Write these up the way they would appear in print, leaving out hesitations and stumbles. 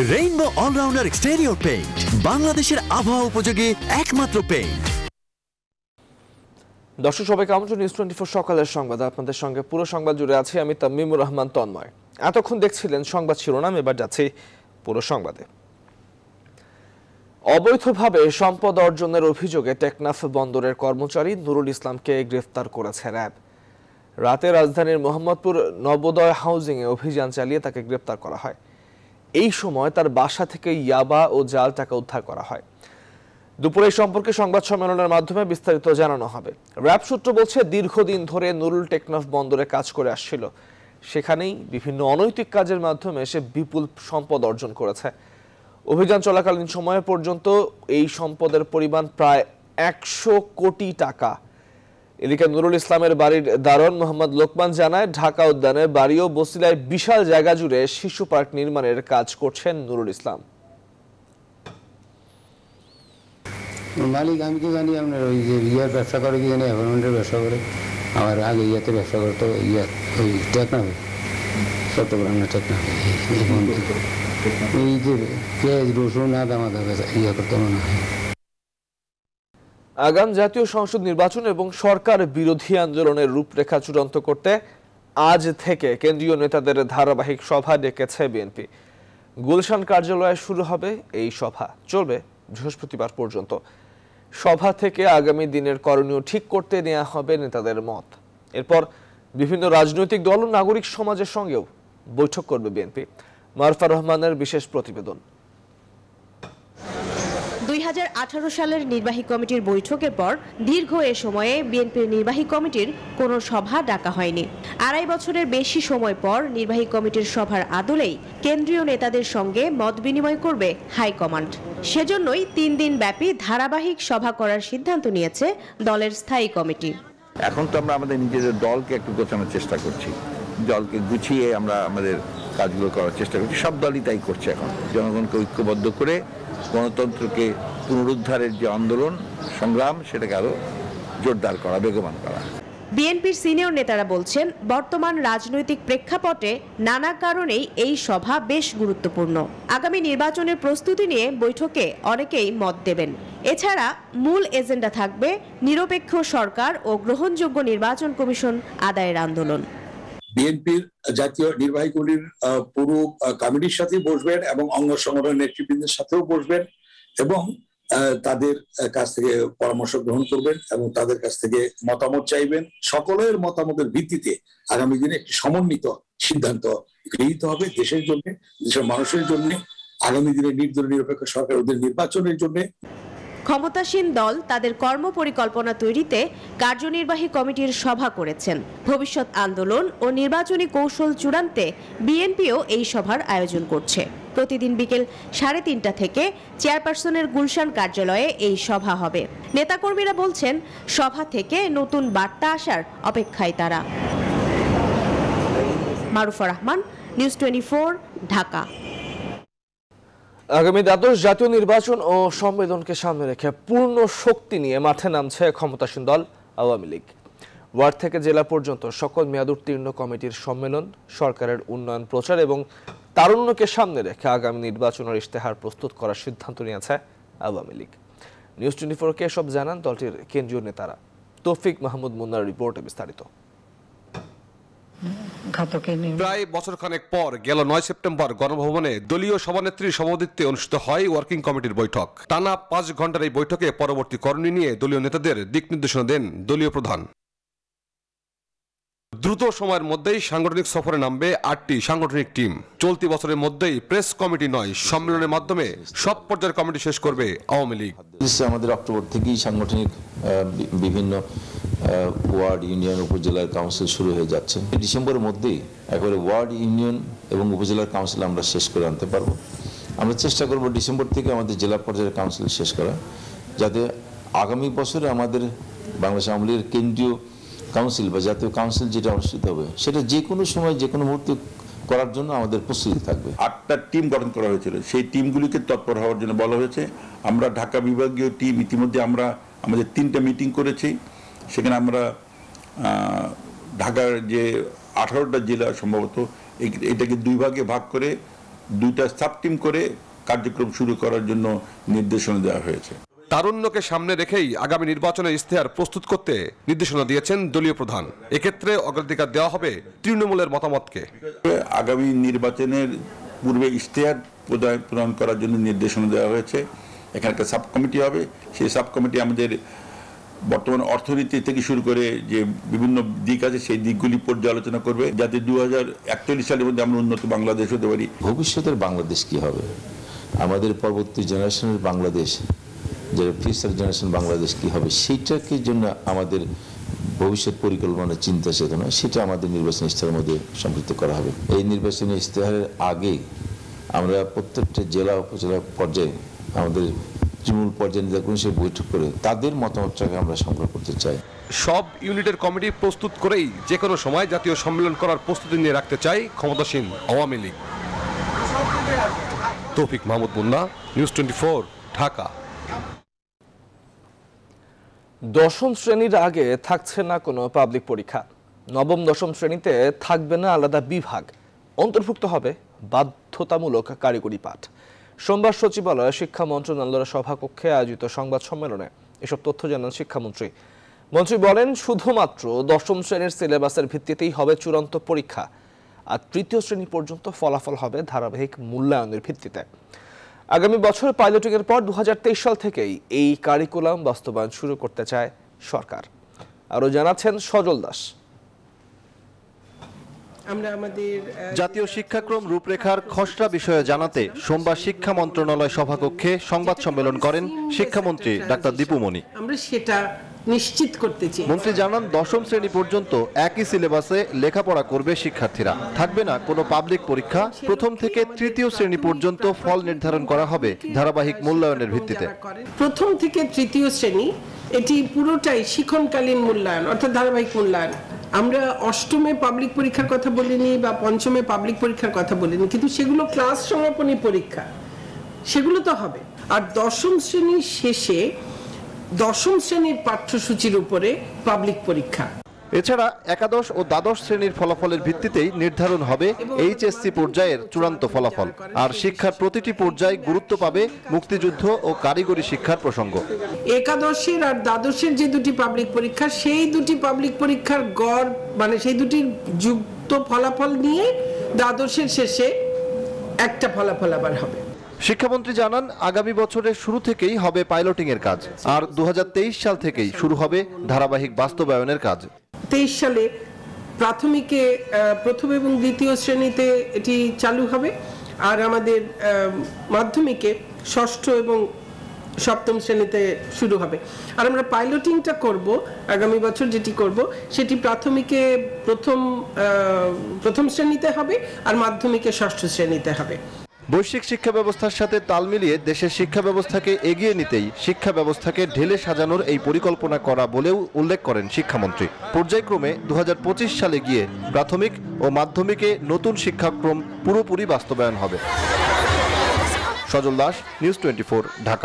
Rainbow allrounder exterior paint, বাংলাদেশের আবহাওয়া উপযোগী একমাত্র পেইন্ট। দর্শক সবাইকে আমন্ত্রণ নিউজ 24 সকালের সংবাদ। আপনাদের সঙ্গে পুরো সংবাদ জুড়ে আছি আমি তামিমুর রহমান তন্ময়। এতক্ষণ দেখছিলেন সংবাদ শিরোনাম, এবার যাচ্ছি পুরো সংবাদে। অবৈধভাবে সম্পদ অর্জনের অভিযোগে টেকনাফ বন্দরের কর্মচারী নুরুল ইসলামকে গ্রেফতার করেছে র্যাব। রাতে রাজধানীর মোহাম্মদপুর নবোদয় হাউজিংয়ে অভিযান চালিয়ে তাকে গ্রেফতার করা হয়। এই সময় তার বাসা থেকে ইয়াবা ও জাল টাকা উদ্ধার করা হয়। দুপুরে এই সম্পর্কে সংবাদ সম্মেলনের মাধ্যমে বিস্তারিত জানানো হবে। র্যাব সূত্র বলছে, দীর্ঘদিন ধরে নুরুল টেকনাফ বন্দরে কাজ করে আসছিল। সেখানেই বিভিন্ন অনৈতিক কাজের মাধ্যমে সে বিপুল সম্পদ অর্জন করেছে। অভিযান চলাকালীন সময় পর্যন্ত এই সম্পদের পরিমাণ প্রায় 100 কোটি টাকা। এদিকে নুরুল ইসলামের বাড়ির দারোয়ান মোহাম্মদ লোকমান জানায়, ঢাকা উদ্যানে বাড়ি ও বসিলায় বিশাল জায়গা জুড়ে শিশু পার্ক নির্মাণের কাজ করছেন নুরুল ইসলাম। মালিক আমি কি জানি, আপনার ওই যে ইয়ার ব্যবসা করে কি জানি, অ্যাপার্টমেন্টের ব্যবসা করে। আমার আগে ইয়াতে ব্যবসা করতো, ইয়া ওই টেকনাফে, চট্টগ্রামের টেকনাফে। এই যে পেঁয়াজ রসুন আদা মাদা ইয়া করতে মনে হয়। আগাম জাতীয় সংসদ নির্বাচন এবং সরকার বিরোধী আন্দোলনের রূপরেখা চূড়ান্ত করতে আজ থেকে কেন্দ্রীয় নেতাদের ধারাবাহিক সভা ডেকেছে বিএনপি। গুলশান কার্যালয়ে শুরু হবে এই সভা, চলবে বৃহস্পতিবার পর্যন্ত। সভা থেকে আগামী দিনের করণীয় ঠিক করতে নেওয়া হবে নেতাদের মত। এরপর বিভিন্ন রাজনৈতিক দল ও নাগরিক সমাজের সঙ্গেও বৈঠক করবে বিএনপি। মারফা রহমানের বিশেষ প্রতিবেদন। 2018 সালের নির্বাহী কমিটির বৈঠকের পর দীর্ঘ এ সময়ে বিএনপির নির্বাহী কমিটির কোনো সভা ডাকা হয়নি। 2.5 বছরের বেশি সময় পর নির্বাহী কমিটির সভার আদলেই কেন্দ্রীয় নেতাদের সঙ্গে মত বিনিময় করবে হাইকমান্ড। সেজন্যই 3 দিন ব্যাপী ধারাবাহিক সভা করার সিদ্ধান্ত নিয়েছে দলের স্থায়ী কমিটি। এখন তো আমরা আমাদের নিজেদের দলকে একটু গোছানোর চেষ্টা করছি, দলকে গুছিয়ে আমরা আমাদের কাজগুলো করার চেষ্টা করছি। সব দলই তাই করছে। এখন জনগণকে ঐক্যবদ্ধ করে গণতন্ত্রকে পুনরুদ্ধারের যে আন্দোলন সংগ্রাম, সেটাকে আরো জোরদার করা, বেগবান করা। বিএনপির সিনিয়র নেতারা বলছেন, বর্তমান রাজনৈতিক প্রেক্ষাপটে নানা কারণেই এই সভা বেশ গুরুত্বপূর্ণ। আগামী নির্বাচনের প্রস্তুতি নিয়ে বৈঠকে অনেকেই মত দেবেন। এছাড়া মূল এজেন্ডা থাকবে নিরপেক্ষ সরকার ও গ্রহণযোগ্য নির্বাচন কমিশন আদায়ের আন্দোলন। বিএনপির জাতীয় নির্বাহী কমিটির পুরো কমিটির সাথে বসবেন এবং অঙ্গ সংগঠনের নেতৃবৃন্দের সাথেও বসবেন এবং তাদের কাছ থেকে পরামর্শ গ্রহণ করবেন এবং তাদের কাছ থেকে মতামত চাইবেন। সকলের মতামতের ভিত্তিতে আগামী দিনে একটি সমন্বিত সিদ্ধান্ত গৃহীত হবে দেশের জন্য, দেশের মানুষের জন্য, আগামী দিনে নির্দলীয় নিরপেক্ষ সরকার ওদের নির্বাচনের জন্য। ক্ষমতাসীন দল তাদের কর্মপরিকল্পনা তৈরিতে কার্যনির্বাহী কমিটির সভা করেছেন। ভবিষ্যৎ আন্দোলন ও নির্বাচনী কৌশল চূড়ান্তে বিএনপিও এই সভার আয়োজন করছে। প্রতিদিন বিকেল 3:30 থেকে চেয়ারপারসনের গুলশান কার্যালয়ে এই সভা হবে। নেতাকর্মীরা বলছেন, সভা থেকে নতুন বার্তা আসার অপেক্ষায় তারা। মারুফা রহমান, নিউজ 24, ঢাকা। আগামী দ্বাদশ জাতীয় নির্বাচন ও সম্মেলনকে সামনে রেখে পূর্ণ শক্তি নিয়ে মাঠে নামছে ক্ষমতাসীন দল আওয়ামী লীগ। ওয়ার্ড থেকে জেলা পর্যন্ত সকল মেয়াদ উত্তীর্ণ কমিটির সম্মেলন, সরকারের উন্নয়ন প্রচার এবং তারুণ্যকে সামনে রেখে আগামী নির্বাচনের ইশতেহার প্রস্তুত করার সিদ্ধান্ত নিয়েছে আওয়ামী লীগ। নিউজ 24-কে সব জানান দলটির কেন্দ্রীয় নেতারা। তৌফিক মাহমুদ মুন্নার রিপোর্টে বিস্তারিত। প্রায় বছরখানেক পর গেল 9 সেপ্টেম্বর গণভবনে দলীয় সভানেত্রীর সভাপতিত্বে অনুষ্ঠিত হয় ওয়ার্কিং কমিটির বৈঠক। টানা 5 ঘন্টার এই বৈঠকে পরবর্তী করণীয় নিয়ে দলীয় নেতাদের দিক নির্দেশনা দেন দলীয় প্রধান। দ্রুত সময়ের মধ্যেই সাংগঠনিক সফরে নামবে 8টি সাংগঠনিক টিম। চলতি বছরের মধ্যেই প্রেস কমিটি নয়, সম্মেলনের মাধ্যমে সব পর্যায়ের কমিটি শেষ করবে আওয়ামী লীগ। আমাদের অক্টোবর থেকেই সাংগঠনিক বিভিন্ন ওয়ার্ড, ইউনিয়ন, উপজেলার কাউন্সিল শুরু হয়ে যাচ্ছে। ডিসেম্বরের মধ্যেই একেবারে ওয়ার্ড, ইউনিয়ন এবং উপজেলার কাউন্সিল আমরা শেষ করে আনতে পারবো। আমরা চেষ্টা করব ডিসেম্বর থেকে আমাদের জেলা পর্যায়ের কাউন্সিল শেষ করা, যাতে আগামী বছরে আমাদের বাংলাদেশ আওয়ামী লীগের কেন্দ্রীয় কাউন্সিল বা জাতীয় কাউন্সিল যেটা অনুষ্ঠিত হবে, সেটা যে কোনো সময় যে কোনো মুহূর্তে করার জন্য আমাদের প্রস্তুতি থাকবে। 8টা টিম গঠন করা হয়েছিল, সেই টিমগুলিকে তৎপর হওয়ার জন্য বলা হয়েছে। আমরা ঢাকা বিভাগীয় টিম ইতিমধ্যে আমরা আমাদের 3টা মিটিং করেছি। সেখানে আমরা ঢাকার যে 18টা জেলা সম্ভবত এটাকে 2 ভাগে ভাগ করে 2টা সাব টিম করে কার্যক্রম শুরু করার জন্য নির্দেশনা দেওয়া হয়েছে। তারুণ্যকে সামনে রেখেই আগামী নির্বাচনের ইশতেহার প্রস্তুত করতে নির্দেশনা দিয়েছেন দলীয় প্রধান। এক্ষেত্রে অগ্রাধিকার দেওয়া হবে তৃণমূলের মতামতকে। আগামী নির্বাচনের পূর্বে ইশতেহার প্রদান করার জন্য নির্দেশনা দেওয়া হয়েছে। এখানে একটা সাব কমিটি হবে, সেই সাব কমিটি আমাদের বর্তমান অর্থনীতি থেকে শুরু করে যে বিভিন্ন দিক আছে সেই দিকগুলি পর্যালোচনা করবে, যাতে 2041 সালের মধ্যে আমরা উন্নত বাংলাদেশ হতে পারি। ভবিষ্যতের বাংলাদেশ কি হবে, আমাদের পরবর্তী জেনারেশনের বাংলাদেশ, যে ফিউচার জেনারেশন বাংলাদেশ কি হবে, সেইটাকে জন্য আমাদের ভবিষ্যৎ পরিকল্পনা চিন্তা চেতনা সেটা আমাদের নির্বাচনী ইশতেহারের মধ্যে সম্পৃক্ত করা হবে। এই নির্বাচনী ইশতেহারের আগে আমরা প্রত্যেকটা জেলা উপজেলা পর্যায়ে আমাদের তৃণমূল পর্যায়ে নেতাকর্মী সে বৈঠক করে তাদের মতামতটাকে আমরা সংগ্রহ করতে চাই। সব ইউনিটের কমিটি প্রস্তুত করেই যে কোনো সময় জাতীয় সম্মেলন করার প্রস্তুতি নিয়ে রাখতে চাই ক্ষমতাসীন আওয়ামী লীগ। তৌফিক মাহমুদ মুন্না, নিউজ 24, ঢাকা। দশম শ্রেণীর আগে থাকছে না কোনো পাবলিক পরীক্ষা। নবম দশম শ্রেণীতে থাকবে না আলাদা বিভাগ, অন্তর্ভুক্ত হবে বাধ্যতামূলক কারিগরি পাঠ। সোমবার সচিবালয়ে শিক্ষা মন্ত্রণালয়ের সভাকক্ষে আয়োজিত সংবাদ সম্মেলনে এসব তথ্য জানান শিক্ষামন্ত্রী। মন্ত্রী বলেন, শুধুমাত্র দশম শ্রেণীর সিলেবাসের ভিত্তিতেই হবে চূড়ান্ত পরীক্ষা, আর তৃতীয় শ্রেণী পর্যন্ত ফলাফল হবে ধারাবাহিক মূল্যায়নের ভিত্তিতে। আগামী বছর পাইলটিংয়ের পর 2023 সাল থেকেই এই কারিকুলাম বাস্তবায়ন শুরু করতে চায় সরকার। আরও জানাচ্ছেন সজল দাস। জাতীয় শিক্ষাক্রম রূপরেখার খসড়া বিষয়ে জানাতে সোমবার শিক্ষা মন্ত্রণালয় সভাকক্ষে সংবাদ সম্মেলন করেন শিক্ষামন্ত্রী ডাক্তার দীপু মনি। আমরা সেটা নিশ্চিত করতে চাই। মন্ত্রী জানান, দশম শ্রেণী পর্যন্ত একই সিলেবাসে লেখাপড়া করবে শিক্ষার্থীরা, থাকবে না কোনো পাবলিক পরীক্ষা। প্রথম থেকে তৃতীয় শ্রেণী পর্যন্ত ফল নির্ধারণ করা হবে ধারাবাহিক মূল্যায়নের ভিত্তিতে। প্রথম থেকে তৃতীয় শ্রেণী এটি পুরোটাই শিক্ষণকালীন মূল্যায়ন, অর্থাৎ ধারাবাহিক মূল্যায়ন। আমরা অষ্টমে পাবলিক পরীক্ষার কথা বলিনি বা পঞ্চমে পাবলিক পরীক্ষার কথা বলিনি, কিন্তু সেগুলো ক্লাস সমাপনী পরীক্ষা, সেগুলো তো হবে। আর দশম শ্রেণীর শেষে দশম শ্রেণীর পাঠ্যসূচির উপরে পাবলিক পরীক্ষা। এছাড়া একাদশ ও দ্বাদশ শ্রেণীর ফলাফলের ভিত্তিতেই নির্ধারণ হবে এইচএসসি পর্যায়ের চূড়ান্ত ফলাফল। আর শিক্ষার প্রতিটি পর্যায়ে গুরুত্ব পাবে মুক্তিযুদ্ধ ও কারিগরি শিক্ষার প্রসঙ্গ। একাদশের আর দ্বাদশের যে দুটি পাবলিক পরীক্ষা, সেই দুটি পাবলিক পরীক্ষার গড় মানে সেই দুটির যুক্ত ফলাফল নিয়ে দ্বাদশের শেষে একটা ফলাফল আবার হবে। শিক্ষামন্ত্রী জানান, আগামী বছরের শুরু থেকেই হবে পাইলটিং এর কাজ, আর 2023 সাল থেকেই শুরু হবে ধারাবাহিক বাস্তবায়নের কাজ। 23 সালে প্রাথমিকে প্রথম এবং দ্বিতীয় শ্রেণীতে এটি চালু হবে, আর আমাদের মাধ্যমিকে ষষ্ঠ এবং সপ্তম শ্রেণীতে শুরু হবে। আর আমরা পাইলটিংটা করব আগামী বছর, যেটি করব সেটি প্রাথমিকে প্রথম শ্রেণীতে হবে আর মাধ্যমিকে ষষ্ঠ শ্রেণীতে হবে। বৈশ্বিক শিক্ষা ব্যবস্থার সাথে তাল মিলিয়ে দেশের শিক্ষা ব্যবস্থাকে এগিয়ে নিতেই শিক্ষা ব্যবস্থাকে ঢেলে সাজানোর এই পরিকল্পনা করা বলেও উল্লেখ করেন শিক্ষামন্ত্রী। পর্যায়ক্রমে 2025 সালে গিয়ে প্রাথমিক ও মাধ্যমিকে নতুন শিক্ষাক্রম পুরোপুরি বাস্তবায়ন হবে। সজল দাস, নিউজ 24, ঢাকা।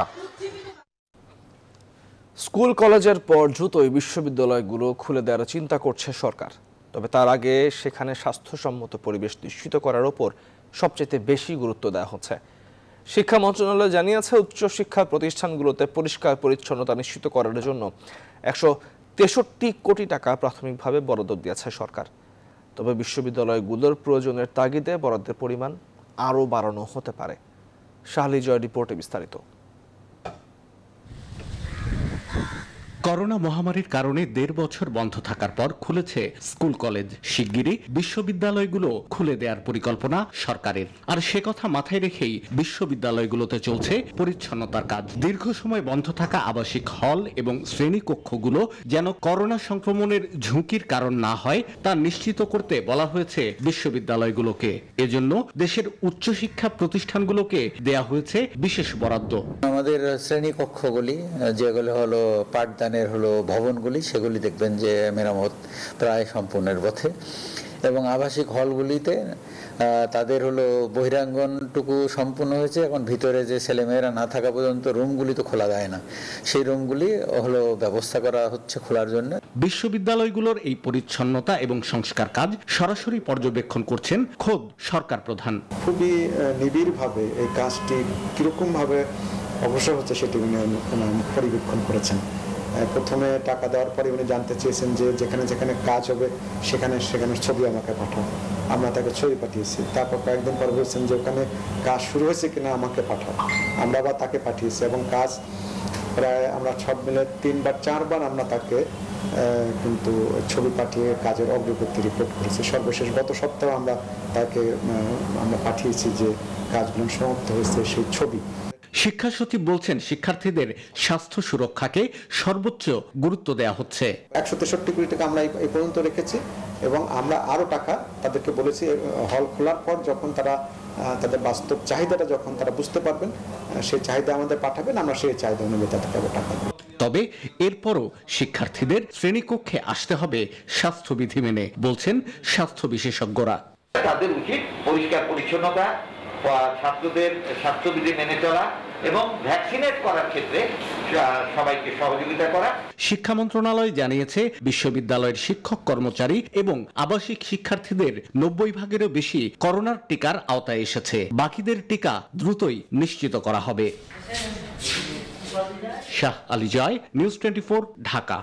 স্কুল কলেজের পর দ্রুতই বিশ্ববিদ্যালয়গুলো খুলে দেওয়ার চিন্তা করছে সরকার, তবে তার আগে সেখানে স্বাস্থ্যসম্মত পরিবেশ নিশ্চিত করার ওপর সবচেয়ে বেশি গুরুত্ব দেওয়া হচ্ছে। শিক্ষা মন্ত্রণালয় জানিয়েছে, উচ্চশিক্ষা প্রতিষ্ঠানগুলোতে পরিষ্কার পরিচ্ছন্নতা নিশ্চিত করার জন্য 163 কোটি টাকা প্রাথমিকভাবে বরাদ্দ দিয়েছে সরকার। তবে বিশ্ববিদ্যালয়গুলোর প্রয়োজনের তাগিদে বরাদ্দের পরিমাণ আরও বাড়ানো হতে পারে। শাহলি জয় রিপোর্টে বিস্তারিত। করোনা মহামারীর কারণে 1.5 বছর বন্ধ থাকার পর খুলেছে স্কুল কলেজ। শিগগিরই বিশ্ববিদ্যালয়গুলো খুলে দেওয়ার পরিকল্পনা সরকারের। আর সে কথা মাথায় রেখেই বিশ্ববিদ্যালয়গুলোতে চলছে পরিচ্ছন্নতার কাজ। দীর্ঘ সময় বন্ধ থাকা আবাসিক হল এবং শ্রেণীকক্ষগুলো যেন করোনা সংক্রমণের ঝুঁকির কারণ না হয় তা নিশ্চিত করতে বলা হয়েছে বিশ্ববিদ্যালয়গুলোকে। এজন্য দেশের উচ্চশিক্ষা প্রতিষ্ঠানগুলোকে দেয়া হয়েছে বিশেষ বরাদ্দ। আমাদের শ্রেণীকক্ষগুলি যেগুলো হলো পাঠদানের হলো ভবনগুলি, সেগুলি দেখবেন যে মেরামত প্রায় সম্পূর্ণের পথে। এবং আবাসিক হলগুলিতে তাদের হলো বহিরাঙ্গনটুকু সম্পূর্ণ হয়েছে, এখন ভিতরে যে ছেলেমেয়েরা না থাকা পর্যন্ত রুমগুলি তো খোলা যায় না, সেই রুমগুলি হলো ব্যবস্থা করা হচ্ছে খোলার জন্য। বিশ্ববিদ্যালয়গুলোর এই পরিচ্ছন্নতা এবং সংস্কার কাজ সরাসরি পর্যবেক্ষণ করছেন খোদ সরকার প্রধান। খুবই নিবিড়ভাবে এই কাজটি কিরকম ভাবে অগ্রসর হচ্ছে সেটি উনি পর্যবেক্ষণ করেছেন। প্রথমে টাকা দেওয়ার পরে উনি জানতে চেয়েছেন যে যেখানে যেখানে কাজ হবে সেখানে সেখানে ছবি আমাকে পাঠাও, আমরা তাকে ছবি পাঠিয়েছি। তারপর কয়েকদিন পর বলছেন যে ওখানে কাজ শুরু হয়েছে কিনা আমাকে পাঠাও, আমরা আবার তাকে পাঠিয়েছি এবং কাজ প্রায় আমরা সব মিলে 3 বা 4 বার আমরা তাকে কিন্তু ছবি পাঠিয়ে কাজের অগ্রগতি রিপোর্ট করেছি। সর্বশেষ গত সপ্তাহে আমরা তাকে পাঠিয়েছি যে কাজগুলো সমাপ্ত হয়েছে সেই ছবি। শিক্ষা সচিব বলছেন শিক্ষার্থীদের স্বাস্থ্য সুরক্ষাকে সর্বোচ্চ গুরুত্ব দেওয়া হচ্ছে। 163 কোটি টাকা আমরা এই পর্যন্ত রেখেছি এবং আমরা আরো টাকা তাদেরকে বলেছি হল খোলার পর যখন তারা তাদের বাস্তব চাহিদাটা যখন তারা বুঝতে পারবেন সেই চাহিদা আমাদের পাঠাবেন, আমরা সেই চাহিদা অনুযায়ী তাদেরকে টাকা দেব। তবে এরপরও শিক্ষার্থীদের শ্রেণীকক্ষে আসতে হবে স্বাস্থ্যবিধি মেনে, বলছেন স্বাস্থ্য বিশেষজ্ঞরা। তাদের উচিত পরিষ্কার পরিচ্ছন্নতা, ছাত্রদের স্বাস্থ্যবিধি মেনে চলা এবং ভ্যাকসিনেট করার ক্ষেত্রে সবাইকে সহযোগিতা করা। শিক্ষা মন্ত্রণালয় জানিয়েছে বিশ্ববিদ্যালয়ের শিক্ষক কর্মচারী এবং আবাসিক শিক্ষার্থীদের 90 ভাগেরও বেশি করোনার টিকার আওতায় এসেছে। বাকিদের টিকা দ্রুতই নিশ্চিত করা হবে। শাহ আলী জয়, নিউজ 24, ঢাকা।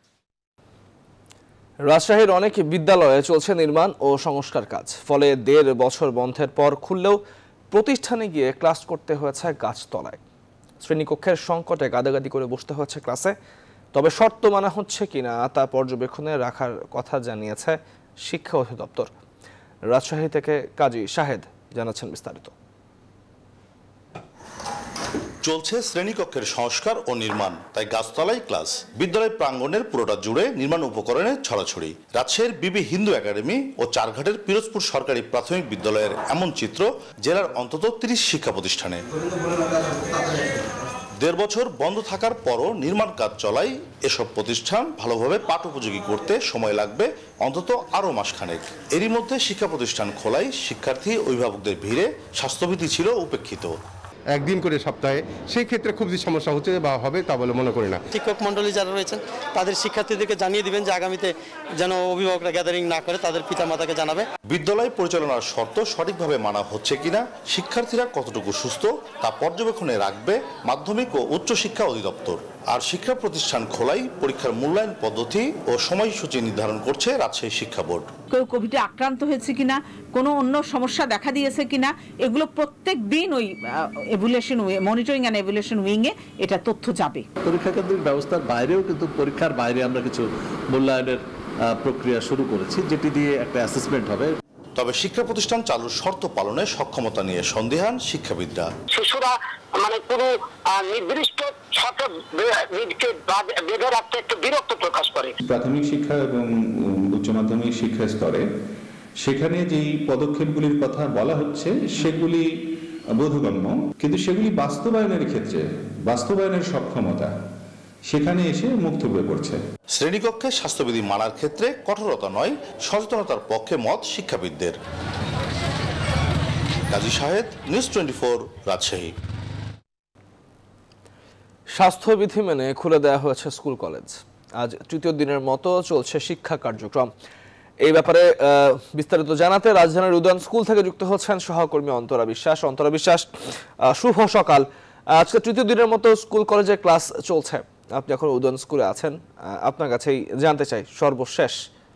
রাজশাহীর অনেক বিদ্যালয়ে চলছে নির্মাণ ও সংস্কার কাজ, ফলে 1.5 বছর বন্ধের পর খুললেও প্রতিষ্ঠানে গিয়ে ক্লাস করতে হয়েছে গাছতলায়। শ্রেণীকক্ষের সংকটে গাদাগাদি করে বসতে হচ্ছে ক্লাসে। তবে শর্ত মানা হচ্ছে কিনা তা পর্যবেক্ষণে রাখার কথা জানিয়েছে শিক্ষা অধিদপ্তর। রাজশাহী থেকে কাজী শাহেদ জানাচ্ছেন বিস্তারিত। চলছে শ্রেণীকক্ষের সংস্কার ও নির্মাণ, তাই গাছতলায় ক্লাস। বিদ্যালয় প্রাঙ্গণের পুরোটা জুড়ে নির্মাণ উপকরণের ছড়াছড়ি। রাজশাহীর বিবি হিন্দু একাডেমি ও চারঘাটের পিরোজপুর সরকারি প্রাথমিক বিদ্যালয়ের এমন চিত্র জেলার অন্তত 30 শিক্ষা প্রতিষ্ঠানে। 1.5 বছর বন্ধ থাকার পরও নির্মাণ কাজ চলায় এসব প্রতিষ্ঠান ভালোভাবে পাঠ উপযোগী করতে সময় লাগবে অন্তত আরও মাসখানেক। এরই মধ্যে শিক্ষা প্রতিষ্ঠান খোলায় শিক্ষার্থী অভিভাবকদের ভিড়ে স্বাস্থ্যবিধি ছিল উপেক্ষিত। একদিন করে সপ্তাহে, সেই ক্ষেত্রে খুব যে সমস্যা হচ্ছে বা হবে তা বলে মনে করি না। শিক্ষক মন্ডলী যারা রয়েছেন তাদের শিক্ষার্থীদেরকে জানিয়ে দিবেন যে আগামীতে যেন অভিভাবকরা গ্যাদারিং না করে, তাদের পিতামাতাকে জানাবে। বিদ্যালয় পরিচালনার শর্ত সঠিকভাবে মানা হচ্ছে কিনা, শিক্ষার্থীরা কতটুকু সুস্থ তা পর্যবেক্ষণে রাখবে মাধ্যমিক ও উচ্চ শিক্ষা অধিদপ্তর। আর শিক্ষা প্রতিষ্ঠান খোলাই পরীক্ষার মূল্যায়ন পদ্ধতি ও সময়সূচি নির্ধারণ করছে রাজশাহী শিক্ষা বোর্ড। কেউ কোভিডে আক্রান্ত হয়েছে কিনা, কোনো অন্য সমস্যা দেখা দিয়েছে কিনা, এগুলো প্রত্যেক দিন ওই এভ্যালুয়েশন মনিটরিং অ্যান্ড এভ্যালুয়েশন উইংয়ে এটা তথ্য যাবে। পরীক্ষা কেন্দ্রিক ব্যবস্থার বাইরেও কিন্তু পরীক্ষার বাইরে আমরা কিছু মূল্যায়নের প্রক্রিয়া শুরু করেছি, যেটি দিয়ে একটা অ্যাসেসমেন্ট হবে। তবে শিক্ষা প্রতিষ্ঠান চালুর শর্ত পালনে সক্ষমতা নিয়ে সন্দিহান শিক্ষাবিদরা। শিশুরা কোনো নির্দিষ্ট বেঁধে রাখতে একটু বিরক্ত প্রকাশ করে। প্রাথমিক শিক্ষা এবং উচ্চ মাধ্যমিক শিক্ষা স্তরে সেখানে যেই পদক্ষেপগুলির কথা বলা হচ্ছে সেগুলি বোধগম্য, কিন্তু সেগুলি বাস্তবায়নের ক্ষেত্রে বাস্তবায়নের সক্ষমতা সেখানে এসে মুক্ত হয়ে পড়ছে। শ্রেণীকক্ষে স্বাস্থ্যবিধি মানার ক্ষেত্রে কঠোরতা নয়, সচেতনতার পক্ষে মত শিক্ষাবিদদের। কাজী শাহেদ, নিউজ 24, রাজশাহী। স্বাস্থ্যবিধি মেনে খুলে দেওয়া হয়েছে স্কুল কলেজ। আজ তৃতীয় দিনের মতো চলছে শিক্ষা কার্যক্রম। এই ব্যাপারে বিস্তারিত জানাতে রাজধানীর উদয়ন স্কুল থেকে যুক্ত হচ্ছেন সহকর্মী অন্তরা বিশ্বাস। অন্তরা বিশ্বাস, শুভ সকাল। আজকে তৃতীয় দিনের মতো স্কুল কলেজে ক্লাস চলছে, আপনি এখন উদয়ন স্কুলে আছেন, আপনার কাছেই জানতে চাই সর্বশেষ।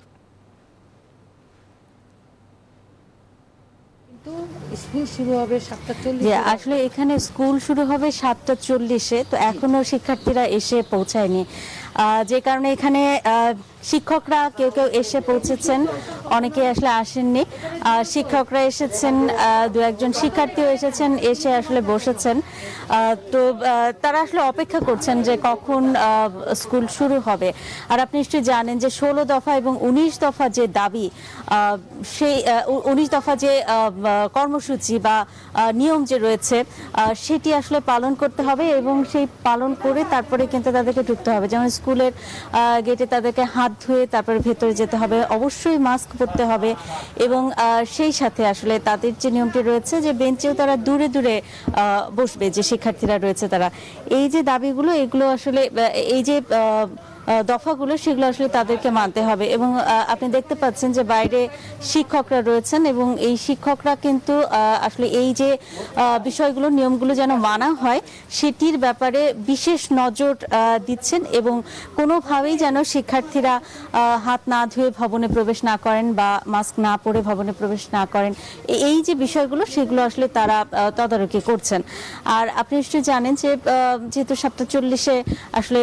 স্কুল শুরু হবে 7:40। আসলে এখানে স্কুল শুরু হবে 7:40-এ, তো এখনো শিক্ষার্থীরা এসে পৌঁছায়নি, যে কারণে এখানে শিক্ষকরা কেউ কেউ এসে পৌঁছেছেন, অনেকে আসলে আসেননি। শিক্ষকরা এসেছেন, 2-1 শিক্ষার্থীও এসেছেন, এসে আসলে বসেছেন। তো তারা আসলে অপেক্ষা করছেন যে কখন স্কুল শুরু হবে। আর আপনি নিশ্চয়ই জানেন যে 16 দফা এবং 19 দফা যে দাবি, সেই 19 দফা যে কর্মসূচি বা নিয়ম যে রয়েছে সেটি আসলে পালন করতে হবে এবং সেই পালন করে তারপরে কিন্তু তাদেরকে ঢুকতে হবে। যেমন স্কুলের গেটে তাদেরকে হাত ধুয়ে তারপরে ভেতরে যেতে হবে, অবশ্যই মাস্ক পরতে হবে এবং সেই সাথে আসলে তাদের যে নিয়মটি রয়েছে যে বেঞ্চেও তারা দূরে দূরে বসবে, যে শিক্ষার্থীরা রয়েছে তারা। এই যে দাবিগুলো, এগুলো আসলে এই যে দফাগুলো, সেগুলো আসলে তাদেরকে মানতে হবে। এবং আপনি দেখতে পাচ্ছেন যে বাইরে শিক্ষকরা রয়েছেন এবং এই শিক্ষকরা কিন্তু আসলে এই যে বিষয়গুলো, নিয়মগুলো যেন মানা হয় সেটির ব্যাপারে বিশেষ নজর দিচ্ছেন এবং কোনোভাবেই যেন শিক্ষার্থীরা হাত না ধুয়ে ভবনে প্রবেশ না করেন বা মাস্ক না পরে ভবনে প্রবেশ না করেন। এই যে বিষয়গুলো, সেগুলো আসলে তারা তদারকি করছেন। আর আপনি নিশ্চয়ই জানেন যে যেহেতু 7:40-এ আসলে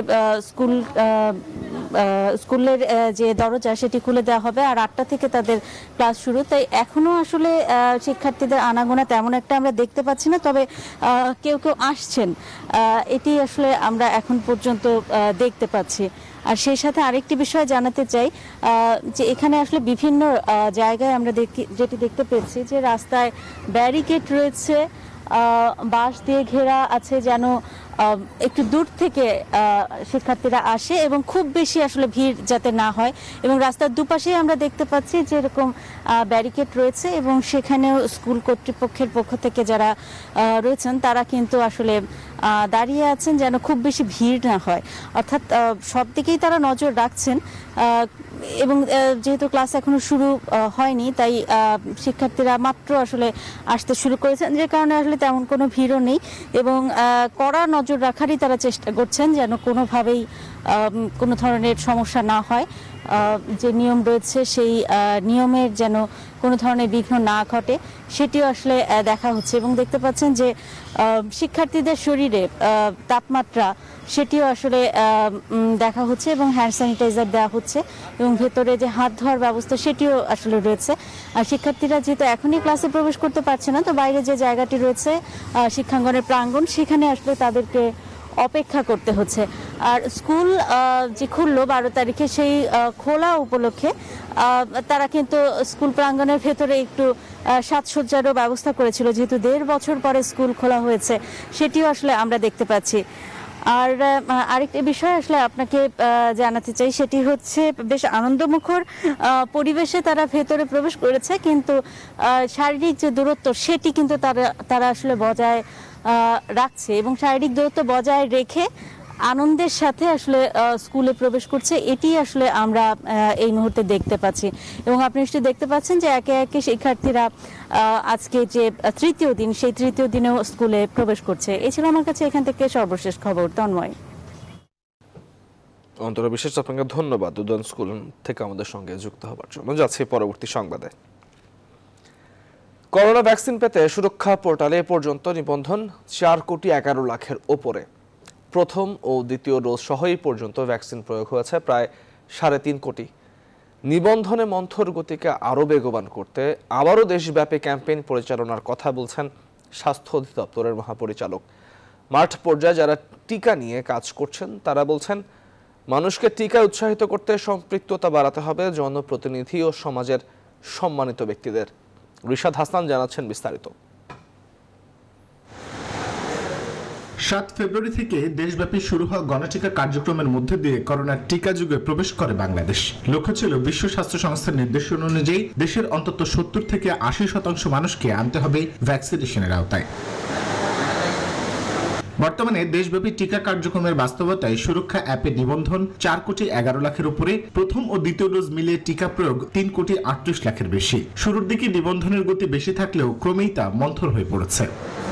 স্কুলের যে দরজা সেটি খুলে দেওয়া হবে আর 8টা থেকে তাদের ক্লাস শুরু, তাই এখনো আসলে শিক্ষার্থীদের আনাগোনা তেমন একটা আমরা দেখতে পাচ্ছি না, তবে কেউ কেউ আসছেন, এটি আসলে আমরা এখন পর্যন্ত দেখতে পাচ্ছি। আর সেই সাথে আরেকটি বিষয় জানাতে চাই যে এখানে আসলে বিভিন্ন জায়গায় আমরা যেটি দেখতে পেয়েছি যে রাস্তায় ব্যারিকেড রয়েছে, বাঁশ দিয়ে ঘেরা আছে যেন একটু দূর থেকে শিক্ষার্থীরা আসে এবং খুব বেশি আসলে ভিড় যাতে না হয়। এবং রাস্তার দুপাশেই আমরা দেখতে পাচ্ছি যে এরকম ব্যারিকেড রয়েছে এবং সেখানেও স্কুল কর্তৃপক্ষের পক্ষ থেকে যারা রয়েছেন তারা কিন্তু আসলে দাঁড়িয়ে আছেন যেন খুব বেশি ভিড় না হয়, অর্থাৎ সব দিকেই তারা নজর রাখছেন। এবং যেহেতু ক্লাস এখনো শুরু হয়নি, তাই শিক্ষার্থীরা মাত্র আসলে আসতে শুরু করেছেন, যে কারণে আসলে তেমন কোনো ভিড়ও নেই এবং কড়া নজর রাখারই তারা চেষ্টা করছেন যেন কোনোভাবেই কোনো ধরনের সমস্যা না হয়। যে নিয়ম রয়েছে সেই নিয়মের যেন কোনো ধরনের বিঘ্ন না ঘটে সেটিও আসলে দেখা হচ্ছে। এবং দেখতে পাচ্ছেন যে শিক্ষার্থীদের শরীরে তাপমাত্রা সেটিও আসলে দেখা হচ্ছে এবং হ্যান্ড স্যানিটাইজার দেওয়া হচ্ছে এবং ভেতরে যে হাত ধোয়ার ব্যবস্থা সেটিও আসলে রয়েছে। আর শিক্ষার্থীরা যেহেতু এখনই ক্লাসে প্রবেশ করতে পারছে না, তো বাইরে যে জায়গাটি রয়েছে শিক্ষাঙ্গনের প্রাঙ্গণ, সেখানে আসলে তাদেরকে অপেক্ষা করতে হচ্ছে। আর স্কুল যে খুললো 12 তারিখে, সেই খোলা উপলক্ষে তারা কিন্তু স্কুল প্রাঙ্গণের ভেতরে একটু সাজসজ্জারও ব্যবস্থা করেছিল, যেহেতু 1.5 বছর পরে স্কুল খোলা হয়েছে, সেটিও আসলে আমরা দেখতে পাচ্ছি। আর আরেকটি বিষয় আসলে আপনাকে জানাতে চাই, সেটি হচ্ছে বেশ আনন্দমুখর পরিবেশে তারা ভেতরে প্রবেশ করেছে, কিন্তু শারীরিক যে দূরত্ব সেটি কিন্তু তারা আসলে বজায় রাখছে এবং শারীরিক দূরত্ব বজায় রেখে আনন্দের সাথে আসলে স্কুলে প্রবেশ করছে, এটি আসলে আমরা এই মুহূর্তে দেখতে পাচ্ছি। এবং আপনি নিশ্চয়ই দেখতে পাচ্ছেন যে একে একে শিক্ষার্থীরা আজকে যে 3য় দিন, সেই 3য় দিনেও স্কুলে প্রবেশ করছে। এই ছিল আমার কাছে এখান থেকে সর্বশেষ খবর। তন্ময়। অন্তরা বিশেষ আপনাকে ধন্যবাদ উদয়ন স্কুল থেকে আমাদের সঙ্গে যুক্ত হবার জন্য। যাচ্ছি পরবর্তী সংবাদে। করোনা ভ্যাকসিন পেতে সুরক্ষা পোর্টালে পর্যন্ত নিবন্ধন 4,11,00,000-এর ওপরে। প্রথম ও দ্বিতীয় ডোজ সহই পর্যন্ত ভ্যাকসিন প্রয়োগ হয়েছে প্রায় 3.5 কোটি। নিবন্ধনে মন্থর গতিকে আরও বেগবান করতে আবারও দেশব্যাপী ক্যাম্পেইন পরিচালনার কথা বলছেন স্বাস্থ্য অধিদপ্তরের মহাপরিচালক। মাঠ পর্যায়ে যারা টিকা নিয়ে কাজ করছেন তারা বলছেন, মানুষকে টিকায় উৎসাহিত করতে সম্পৃক্ততা বাড়াতে হবে জনপ্রতিনিধি ও সমাজের সম্মানিত ব্যক্তিদের। রিশাদ হাসান জানাচ্ছেন বিস্তারিত। 7 ফেব্রুয়ারি থেকে দেশব্যাপী শুরু হওয়া গণটিকা কার্যক্রমের মধ্যে দিয়ে করোনার টিকা যুগে প্রবেশ করে বাংলাদেশ। লক্ষ্য ছিল বিশ্ব স্বাস্থ্য সংস্থার নির্দেশনা অনুযায়ী দেশের অন্তত 70 থেকে 80% মানুষকে আনতে হবে ভ্যাকসিনেশনের আওতায়। বর্তমানে দেশব্যাপী টিকা কার্যক্রমের বাস্তবতায় সুরক্ষা অ্যাপে নিবন্ধন 4,11,00,000-এর উপরে, প্রথম ও দ্বিতীয় ডোজ মিলিয়ে টিকা প্রয়োগ 3,38,00,000-এর বেশি। শুরুর দিকে নিবন্ধনের গতি বেশি থাকলেও ক্রমেই তা মন্থর হয়ে পড়েছে।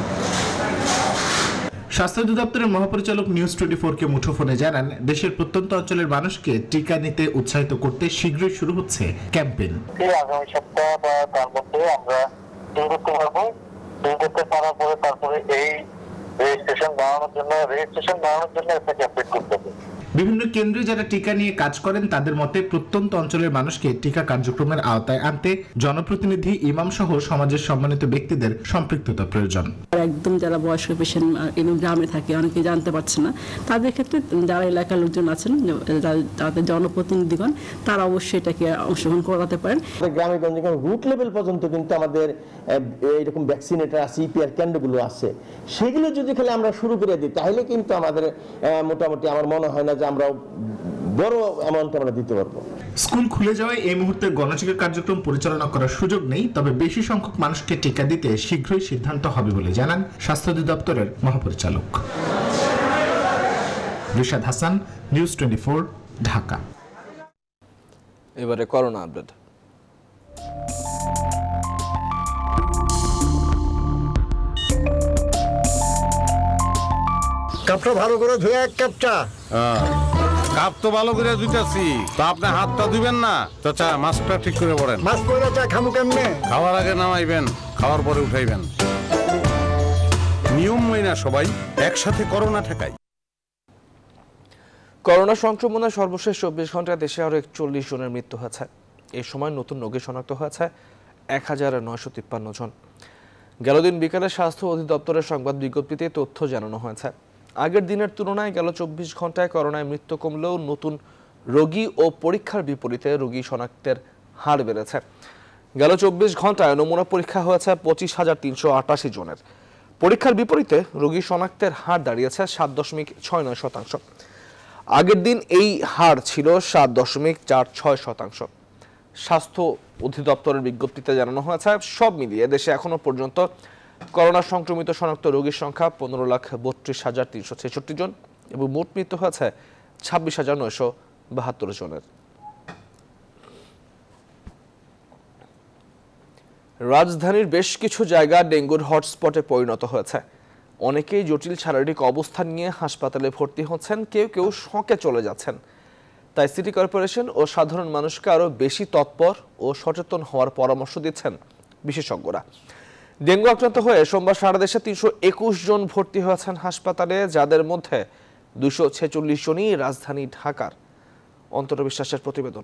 স্বাস্থ্য অধিদপ্তরের মহাপরিচালক নিউজ 24-কে মুঠোফোনে জানান, দেশের প্রত্যন্ত অঞ্চলের মানুষকে টিকা নিতে উৎসাহিত করতে শীঘ্রই শুরু হচ্ছে ক্যাম্পেইন। আগামী সপ্তাহ বা তার মধ্যে আমরা শুরু করতে পারবো। শুরু করতে পারার পরে তারপরে এই রেজিস্ট্রেশন বাড়ানোর জন্য একটা ক্যাম্পেইন করতে হবে। বিভিন্ন কেন্দ্রে যারা টিকা নিয়ে কাজ করেন তাদের মতে প্রত্যন্ত অঞ্চলের মানুষকে টিকা কার্যক্রমের আওতায় আনতে জনপ্রতিনিধি, ইমাম সহ সমাজের সম্মানিত ব্যক্তিদের সম্পৃক্ততা প্রয়োজন। একদম যারা বয়স্ক পেশেন্ট গ্রামে থাকে, অনেকে জানতে পারছে না, তাদের ক্ষেত্রে যারা এলাকার লোকজন আছেন, তাদের জনপ্রতিনিধিগণ, তারা অবশ্যই এটাকে অংশগ্রহণ করাতে পারেন। গ্রামে গঞ্জে রুট লেভেল পর্যন্ত কিন্তু আমাদের এইরকম ভ্যাকসিনেটার আছে, ইপিআর কেন্দ্রগুলো আছে, সেগুলো যদি খালি আমরা শুরু করে দিই তাহলে কিন্তু আমাদের মোটামুটি আমার মনে হয় না যে আমরা বড় অ্যামাউন্ট আমরা দিতে পারবো। স্কুল খুলে যাওয়ায় এই মুহূর্তে গণটিকা কার্যক্রম পরিচালনা করার সুযোগ নেই, তবে বেশি সংখ্যক মানুষকে টিকা দিতে শীঘ্রই সিদ্ধান্ত হবে বলে জানান স্বাস্থ্য অধিদপ্তরের মহাপরিচালক। রিশাদ হাসান, নিউজ 24, ঢাকা। এবারে করোনা আপডেট। কাপটা ভালো করে ধুয়ে এক কাপ চা। কাপ তো ভালো করে ধুইতাছি, তো আপনি হাতটা ধুবেন না? তো চা মাছটা ঠিক করে পড়েন। মাছ পয়লা চা খামু কেমনে? খাওয়ার আগে নামাইবেন, খাওয়ার পরে উঠাইবেন। নিয়ম মাইনা সবাই একসাথে করোনা ঠেকাই। করোনা সংক্রমণে সর্বশেষ 24 ঘন্টায় দেশে আরো 41 জনের মৃত্যু হয়েছে। এই সময় নতুন রোগী শনাক্ত হয়েছে 1953 জন। গেল দিন বিকেলে স্বাস্থ্য অধিদপ্তরের সংবাদ বিজ্ঞপ্তিতে তথ্য জানানো হয়েছে। আগের দিনের তুলনায় গেল 24 ঘন্টায় করোনায় মৃত্যু কমলেও নতুন রোগী ও পরীক্ষার বিপরীতে রোগী শনাক্তের হার বেড়েছে। গেল 24 ঘন্টায় নমুনা পরীক্ষা হয়েছে 25,388 জনের। পরীক্ষার বিপরীতে রোগী শনাক্তের হার দাঁড়িয়েছে 7.69%। আগের দিন এই হার ছিল 7.46%। স্বাস্থ্য অধিদপ্তরের বিজ্ঞপ্তিতে জানানো হয়েছে, সব মিলিয়ে দেশে এখনো পর্যন্ত করোনা সংক্রমিত শনাক্ত রোগীর সংখ্যা 15,32,366 জন এবং মোট মৃত্যু হয়েছে 26,972 জনের। রাজধানীর বেশ কিছু জায়গা ডেঙ্গুর হটস্পটে পরিণত হয়েছে। অনেকেই জটিল শারীরিক অবস্থা নিয়ে হাসপাতালে ভর্তি হচ্ছেন, কেউ কেউ শকে চলে যাচ্ছেন। তাই সিটি কর্পোরেশন ও সাধারণ মানুষকে আরও বেশি তৎপর ও সচেতন হওয়ার পরামর্শ দিচ্ছেন বিশেষজ্ঞরা। ডেঙ্গু আক্রান্ত হয়ে সোমবার সারা দেশে 321 জন ভর্তি হয়েছেন হাসপাতালে, যাদের মধ্যে 246 জনই রাজধানী ঢাকার। অন্তর বিশ্বাসের প্রতিবেদন।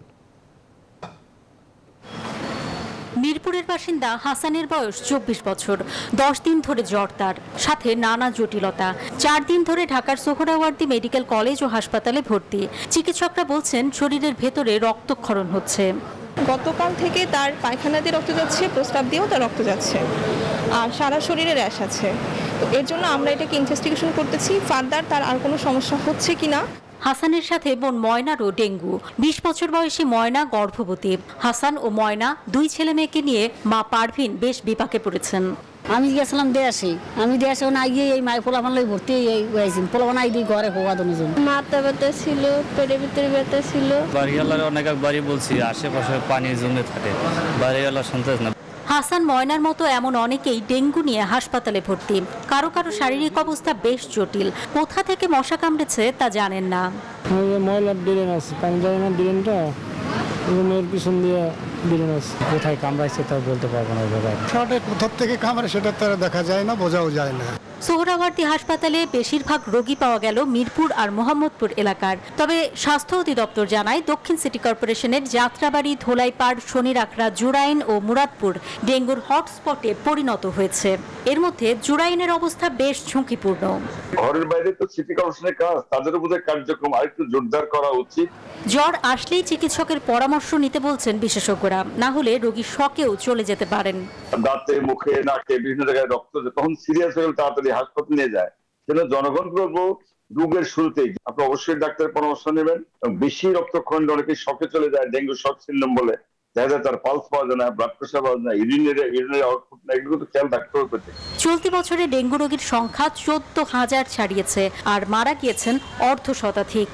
মিরপুরের বাসিন্দা হাসানের বয়স 24 বছর। 10 দিন ধরে জ্বর, তার সাথে নানা জটিলতা। 4 দিন ধরে ঢাকার সোহরাওয়ার্দী মেডিকেল কলেজ ও হাসপাতালে ভর্তি। চিকিৎসকরা বলছেন শরীরের ভেতরে রক্তক্ষরণ হচ্ছে। গতকাল থেকে তার পায়খানা দিয়ে রক্ত যাচ্ছে, প্রস্রাব দিয়েও তার রক্ত যাচ্ছে, আর সারা শরীরে র্যাশ আছে। তো এর জন্য আমরা এটাকে ইনভেস্টিগেশন করতেছি, ফার্দার তার আর কোনো সমস্যা হচ্ছে কিনা। হাসানের সাথে বোন ময়নারও ডেঙ্গু। 20 বছর বয়সী ময়না গর্ভবতী। হাসান ও ময়না 2 ছেলে মেয়েকে নিয়ে মা পারভিন বেশ বিপাকে পড়েছেন। আমি গেছিলাম দেশে, না গিয়ে এই মায়ের পোলাপান লই ভর্তি হয়েছেন, পোলাপান আই দিয়ে ঘরে হওয়া দুজন। মাথা ব্যথা ছিল, পেটের ভিতরে ব্যথা ছিল। বাড়িওয়ালার অনেক বাড়ি বলছি আশেপাশে পানি জমে থাকে, বাড়িওয়ালা শুনতে না। হাসান ময়নার মতো এমন অনেকেই ডেঙ্গু নিয়ে হাসপাতালে ভর্তি। কারো কারো শারীরিক অবস্থা বেশ জটিল। কোথা থেকে মশা কামড়েছে তা জানেন না। ময়লার ড্রেন আছে, পানি যায় না ড্রেনটা, রুমের পিছন দিয়ে ড্রেন আছে। কোথায় কামড়াইছে তা বলতে পারবো না। কোথা থেকে কামড়ে সেটা তো দেখা যায় না, বোঝাও যায় না। সোহরাওয়ার্দী হাসপাতালে বেশিরভাগ রোগী পাওয়া গেল মিরপুর আর মোহাম্মদপুর এলাকার। তবে স্বাস্থ্য অধিদপ্তর জানায় দক্ষিণ সিটি কর্পোরেশনের যাত্রাবাড়ি, ধোলাইপাড়, শনিরাখড়া, জুরাইন ও মুরাদপুর ডেঙ্গুর হটস্পটে পরিণত হয়েছে। এর মধ্যে জুরাইনের অবস্থা বেশ ঝুঁকিপূর্ণ। ঘরের বাইরে তো সিটি কর্পোরেশনের কাজ, তাদের উপরে কার্যক্রম আরেকটু জোরদার করা উচিত। জ্বর আসলেই চিকিৎসকের পরামর্শ নিতে বলছেন বিশেষজ্ঞরা, না হলে রোগী শকেও চলে যেতে পারেন। দাঁতে, মুখে, নাকে বিভিন্ন জায়গায় রক্ত, তখন সিরিয়াস হয়ে গেলে তাড়াতাড়ি হাসপাতালে নিয়ে যায়। সেজন্য জনগণ বলবো, রোগের শুরুতেই আপনি অবশ্যই ডাক্তারের পরামর্শ নেবেন। বেশি রক্তক্ষরণ অনেকে শকে চলে যায়, ডেঙ্গু শক সিনড্রোম বলে। দেখা যায় তার পালস পাওয়া যায় না, ব্লাড প্রেশার পাওয়া যায় না, ইউরিনারি আউটপুট না, এগুলো তো খেয়াল রাখতে হবে। চলতি বছরে ডেঙ্গু রোগীর সংখ্যা 14,000 ছাড়িয়েছে, আর মারা গিয়েছেন অর্ধশতাধিক।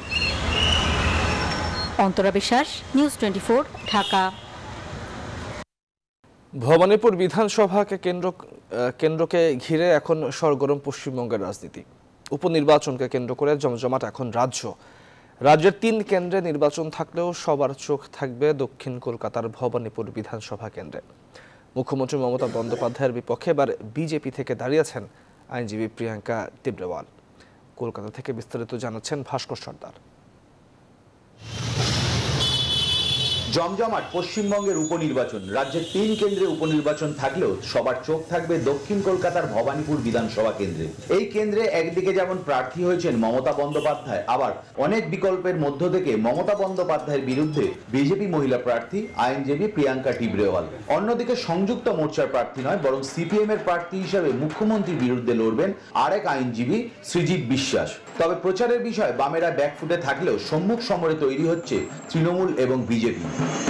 অন্তরা বিশ্বাস, নিউজ 24, ঢাকা। ভবানীপুর বিধানসভাকে কেন্দ্রকে ঘিরে এখন সরগরম পশ্চিমবঙ্গের রাজনীতি। উপনির্বাচনকে কেন্দ্র করে জমজমাট এখন রাজ্যের 3 কেন্দ্রে নির্বাচন থাকলেও সবার চোখ থাকবে দক্ষিণ কলকাতার ভবানীপুর বিধানসভা কেন্দ্রে। মুখ্যমন্ত্রী মমতা বন্দ্যোপাধ্যায়ের বিপক্ষে এবার বিজেপি থেকে দাঁড়িয়েছেন আইনজীবী প্রিয়াঙ্কা টিবরেওয়াল। কলকাতা থেকে বিস্তারিত জানাচ্ছেন ভাস্কর সর্দার। জমজমাট পশ্চিমবঙ্গের উপনির্বাচন। রাজ্যের 3 কেন্দ্রে উপনির্বাচন থাকলেও সবার চোখ থাকবে দক্ষিণ কলকাতার ভবানীপুর বিধানসভা কেন্দ্রে। এই কেন্দ্রে একদিকে যেমন প্রার্থী হয়েছেন মমতা বন্দ্যোপাধ্যায়, আবার অনেক বিকল্পের মধ্য থেকে মমতা বন্দ্যোপাধ্যায়ের বিরুদ্ধে বিজেপি মহিলা প্রার্থী আইনজীবী প্রিয়াঙ্কা টিবরেওয়াল। অন্যদিকে সংযুক্ত মোর্চার প্রার্থী নয়, বরং সিপিএম এর প্রার্থী হিসেবে মুখ্যমন্ত্রীর বিরুদ্ধে লড়বেন আরেক আইনজীবী সৃজিত বিশ্বাস। তবে প্রচারের বিষয়ে বামেরা ব্যাকফুটে থাকলেও সম্মুখ সমরে তৈরি হচ্ছে তৃণমূল এবং বিজেপি।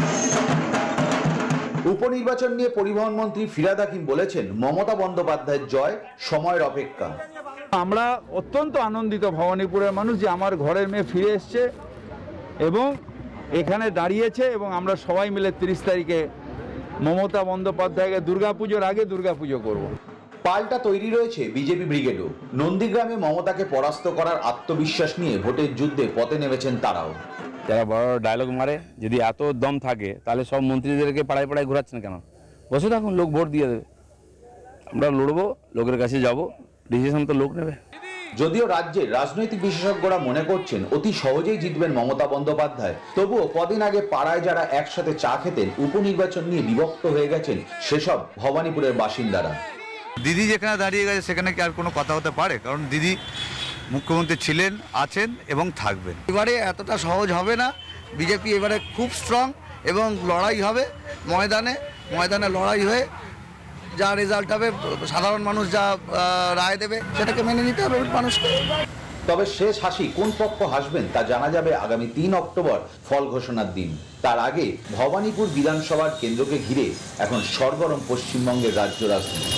উপনির্বাচন নিয়ে পরিবহন মন্ত্রী ফিরহাদ হাকিম বলেছেন, মমতা বন্দ্যোপাধ্যায়ের জয় সময়ের অপেক্ষা। আমরা অত্যন্ত আনন্দিত ভবানীপুরের মানুষ যে আমার ঘরের মেয়ে ফিরে এসছে এবং এখানে দাঁড়িয়েছে, এবং আমরা সবাই মিলে 30 তারিখে মমতা বন্দ্যোপাধ্যায়কে দুর্গাপুজোর আগে দুর্গাপুজো করব। পাল্টা তৈরি রয়েছে বিজেপি ব্রিগেডও। নন্দীগ্রামে মমতাকে পরাস্ত করার আত্মবিশ্বাস নিয়ে ভোটের যুদ্ধে পথে নেমেছেন তারাও। যারা বড় ডায়লগ মারে, যদি এত দম থাকে তাহলে সব মন্ত্রীদেরকে পাড়ায় পাড়ায় ঘোরাচ্ছেন কেন? বসে থাকুন, লোক ভোট দিয়ে দেবে। আমরা লড়বো, লোকের কাছে যাব, ডিসিশন তো লোক নেবে। যদিও রাজ্যের রাজনৈতিক বিশেষজ্ঞরা মনে করছেন অতি সহজেই জিতবেন মমতা বন্দ্যোপাধ্যায়, তবুও কদিন আগে পাড়ায় যারা একসাথে চা খেতেন উপনির্বাচন নিয়ে বিভক্ত হয়ে গেছেন সেসব ভবানীপুরের বাসিন্দারা। দিদি যেখানে দাঁড়িয়ে গেছে সেখানে কি আর কোনো কথা হতে পারে? কারণ দিদি মুখ্যমন্ত্রী ছিলেন, আছেন এবং থাকবেন। এবারে এতটা সহজ হবে না। বিজেপি এবারে খুব স্ট্রং এবং লড়াই হবে ময়দানে লড়াই হয়ে যা রেজাল্ট হবে, সাধারণ মানুষ যা রায় দেবে সেটাকে মেনে নিতে হবে মানুষকে। তবে শেষ হাসি কোন পক্ষ হাসবেন তা জানা যাবে আগামী 3 অক্টোবর ফল ঘোষণার দিন। তার আগে ভবানীপুর বিধানসভার কেন্দ্রকে ঘিরে এখন সরগরম পশ্চিমবঙ্গের রাজ্য রাজনীতি।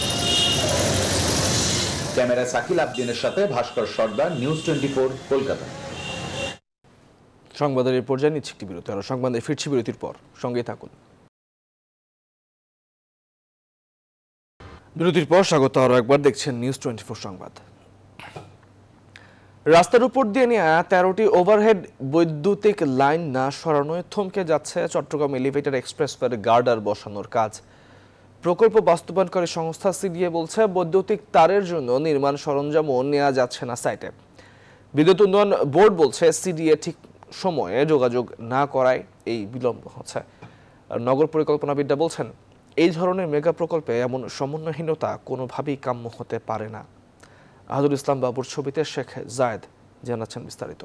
ক্যামেরা সাকিল আবদিনের সাথে ভাস্কর সর্দার, নিউজ 24, কলকাতা। সংবাদের এই পর্যায়ে নিচ্ছে একটি বিরতি। আরো সংবাদে ফিরছি বিরতির পর, সঙ্গেই থাকুন। বিরতির পর স্বাগত। আরো একবার দেখছেন নিউজ 24 সংবাদ। রাস্তার উপর দিয়ে নেওয়া 13টি ওভারহেড বৈদ্যুতিক লাইন না সরানোয় থমকে যাচ্ছে চট্টগ্রাম এলিভেটেড এক্সপ্রেসওয়ের গার্ডার বসানোর কাজ। প্রকল্প বাস্তবায়নকারী সংস্থা সিডিএ বলছে, বৈদ্যুতিক তারের জন্য নির্মাণ সরঞ্জামও নেওয়া যাচ্ছে না সাইটে। বিদ্যুৎ উন্নয়ন বোর্ড বলছে, সিডিএ ঠিক সময়ে যোগাযোগ না করায় এই বিলম্ব হচ্ছে। আর নগর পরিকল্পনাবিদরা বলছেন, এই ধরনের মেগা প্রকল্পে এমন সমন্বয়হীনতা কোনোভাবেই কাম্য হতে পারে না। আহাদুল ইসলাম বাবুর ছবিতে শেখ জায়েদ জানাচ্ছেন বিস্তারিত।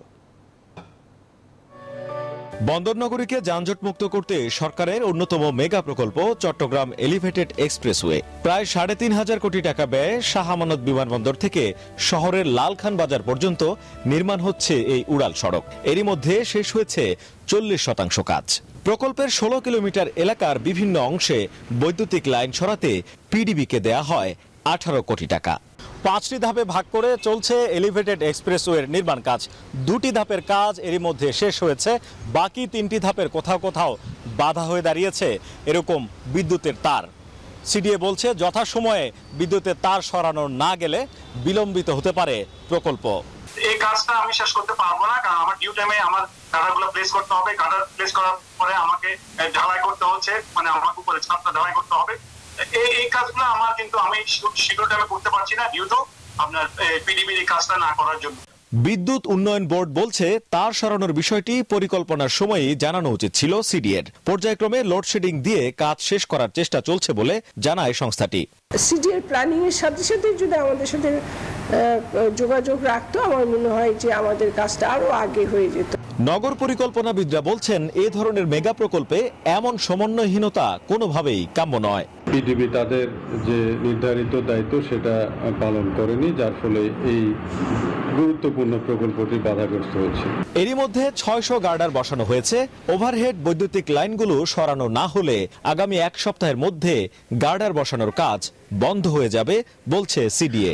বন্দরনগরীকে যানজট মুক্ত করতে সরকারের অন্যতম মেগা প্রকল্প চট্টগ্রাম এলিভেটেড এক্সপ্রেসওয়ে। প্রায় 3.5 কোটি টাকা ব্যয়ে শাহ আমানত বিমানবন্দর থেকে শহরের লালখান বাজার পর্যন্ত নির্মাণ হচ্ছে এই উড়াল সড়ক। এরই মধ্যে শেষ হয়েছে 40% কাজ। প্রকল্পের 16 কিলোমিটার এলাকার বিভিন্ন অংশে বৈদ্যুতিক লাইন সরাতে পিডিবিকে দেয়া হয় 18 কোটি টাকা। 5টি ধাপে ভাগ করে চলছে এলিভেটেড এক্সপ্রেসওয়ের নির্মাণ কাজ। 2টি ধাপের কাজ এরই মধ্যে শেষ হয়েছে, বাকি 3টি ধাপের কোথাও কোথাও বাধা হয়ে দাঁড়িয়েছে এরকম বিদ্যুতের তার। সিডিএ বলছে, যথাসময়ে বিদ্যুতের তার সরানো না গেলে বিলম্বিত হতে পারে প্রকল্প। এই কাজটা আমি শেষ করতে পারবো না, কারণ আমার ডিউ টাইমে আমার কাটারগুলো প্লেস করতে হবে। কাটার প্লেস করার পরে আমাকে ঢালাই করতে হচ্ছে, মানে আমাকে উপরে ছাদটা ঢালাই করতে হবে। এই কাজগুলো আমার কিন্তু আমি শিডিউল টাইমে করতে পারছি না, ডিউ তো আপনার পিডিবির এই কাজটা না করার জন্য। বিদ্যুৎ উন্নয়ন বোর্ড বলছে, তার সরানোর বিষয়টি পরিকল্পনার সময়ই জানানো উচিত ছিল সিডিএর। পর্যায়ক্রমে লোডশেডিং দিয়ে কাজ শেষ করার চেষ্টা চলছে বলে জানায় সংস্থাটি। সিডিএর প্ল্যানিং এর সাথে সাথে যদি আমাদের সাথে যোগাযোগ রাখতো, আমার মনে হয় যে আমাদের কাজটা আরো আগে হয়ে যেত। নগর পরিকল্পনাবিদরা বলছেন, এই ধরনের মেগা প্রকল্পে এমন সমন্বয়হীনতা কোনোভাবেই কাম্য নয়। পিডিবি তাদের যে নির্ধারিত দায়িত্ব সেটা পালন করেনি, যার ফলে এই গুরুত্বপূর্ণ প্রকল্পটি বাধাগ্রস্ত হচ্ছে। এরই মধ্যে 600 গার্ডার বসানো হয়েছে। ওভারহেড বৈদ্যুতিক লাইনগুলো সরানো না হলে আগামী 1 সপ্তাহের মধ্যে গার্ডার বসানোর কাজ বন্ধ হয়ে যাবে বলছে সিডিএ।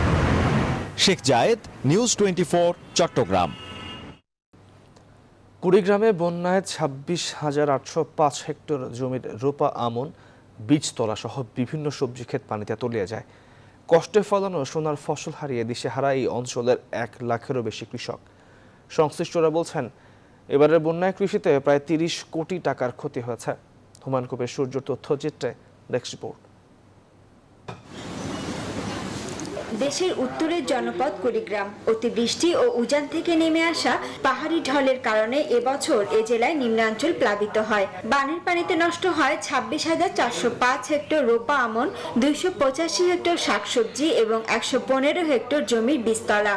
শেখ জায়েদ, নিউজ 24, চট্টগ্রাম। কুড়িগ্রামে বন্যায় 26,805 হেক্টর জমির রোপা আমন, বীজতলা সহ বিভিন্ন সবজি ক্ষেত পানিতে তলিয়ে যায়। কষ্টে ফলানো সোনার ফসল হারিয়ে দিশেহারা এই অঞ্চলের 1 লাখেরও বেশি কৃষক। সংশ্লিষ্টরা বলছেন, এবারের বন্যায় কৃষিতে প্রায় 30 কোটি টাকার ক্ষতি হয়েছে। হুমায়ুন কবির সূর্যর তথ্যচিত্রে ডেস্ক রিপোর্ট। দেশের উত্তরের জনপদ কুড়িগ্রাম। অতিবৃষ্টি ও উজান থেকে নেমে আসা পাহাড়ি ঢলের কারণে এবছর এ জেলায় নিম্নাঞ্চল প্লাবিত হয়। বানের পানিতে নষ্ট হয় 26,405 হেক্টর রোপা আমন, 285 হেক্টর শাকসবজি এবং 115 হেক্টর জমির বীজতলা।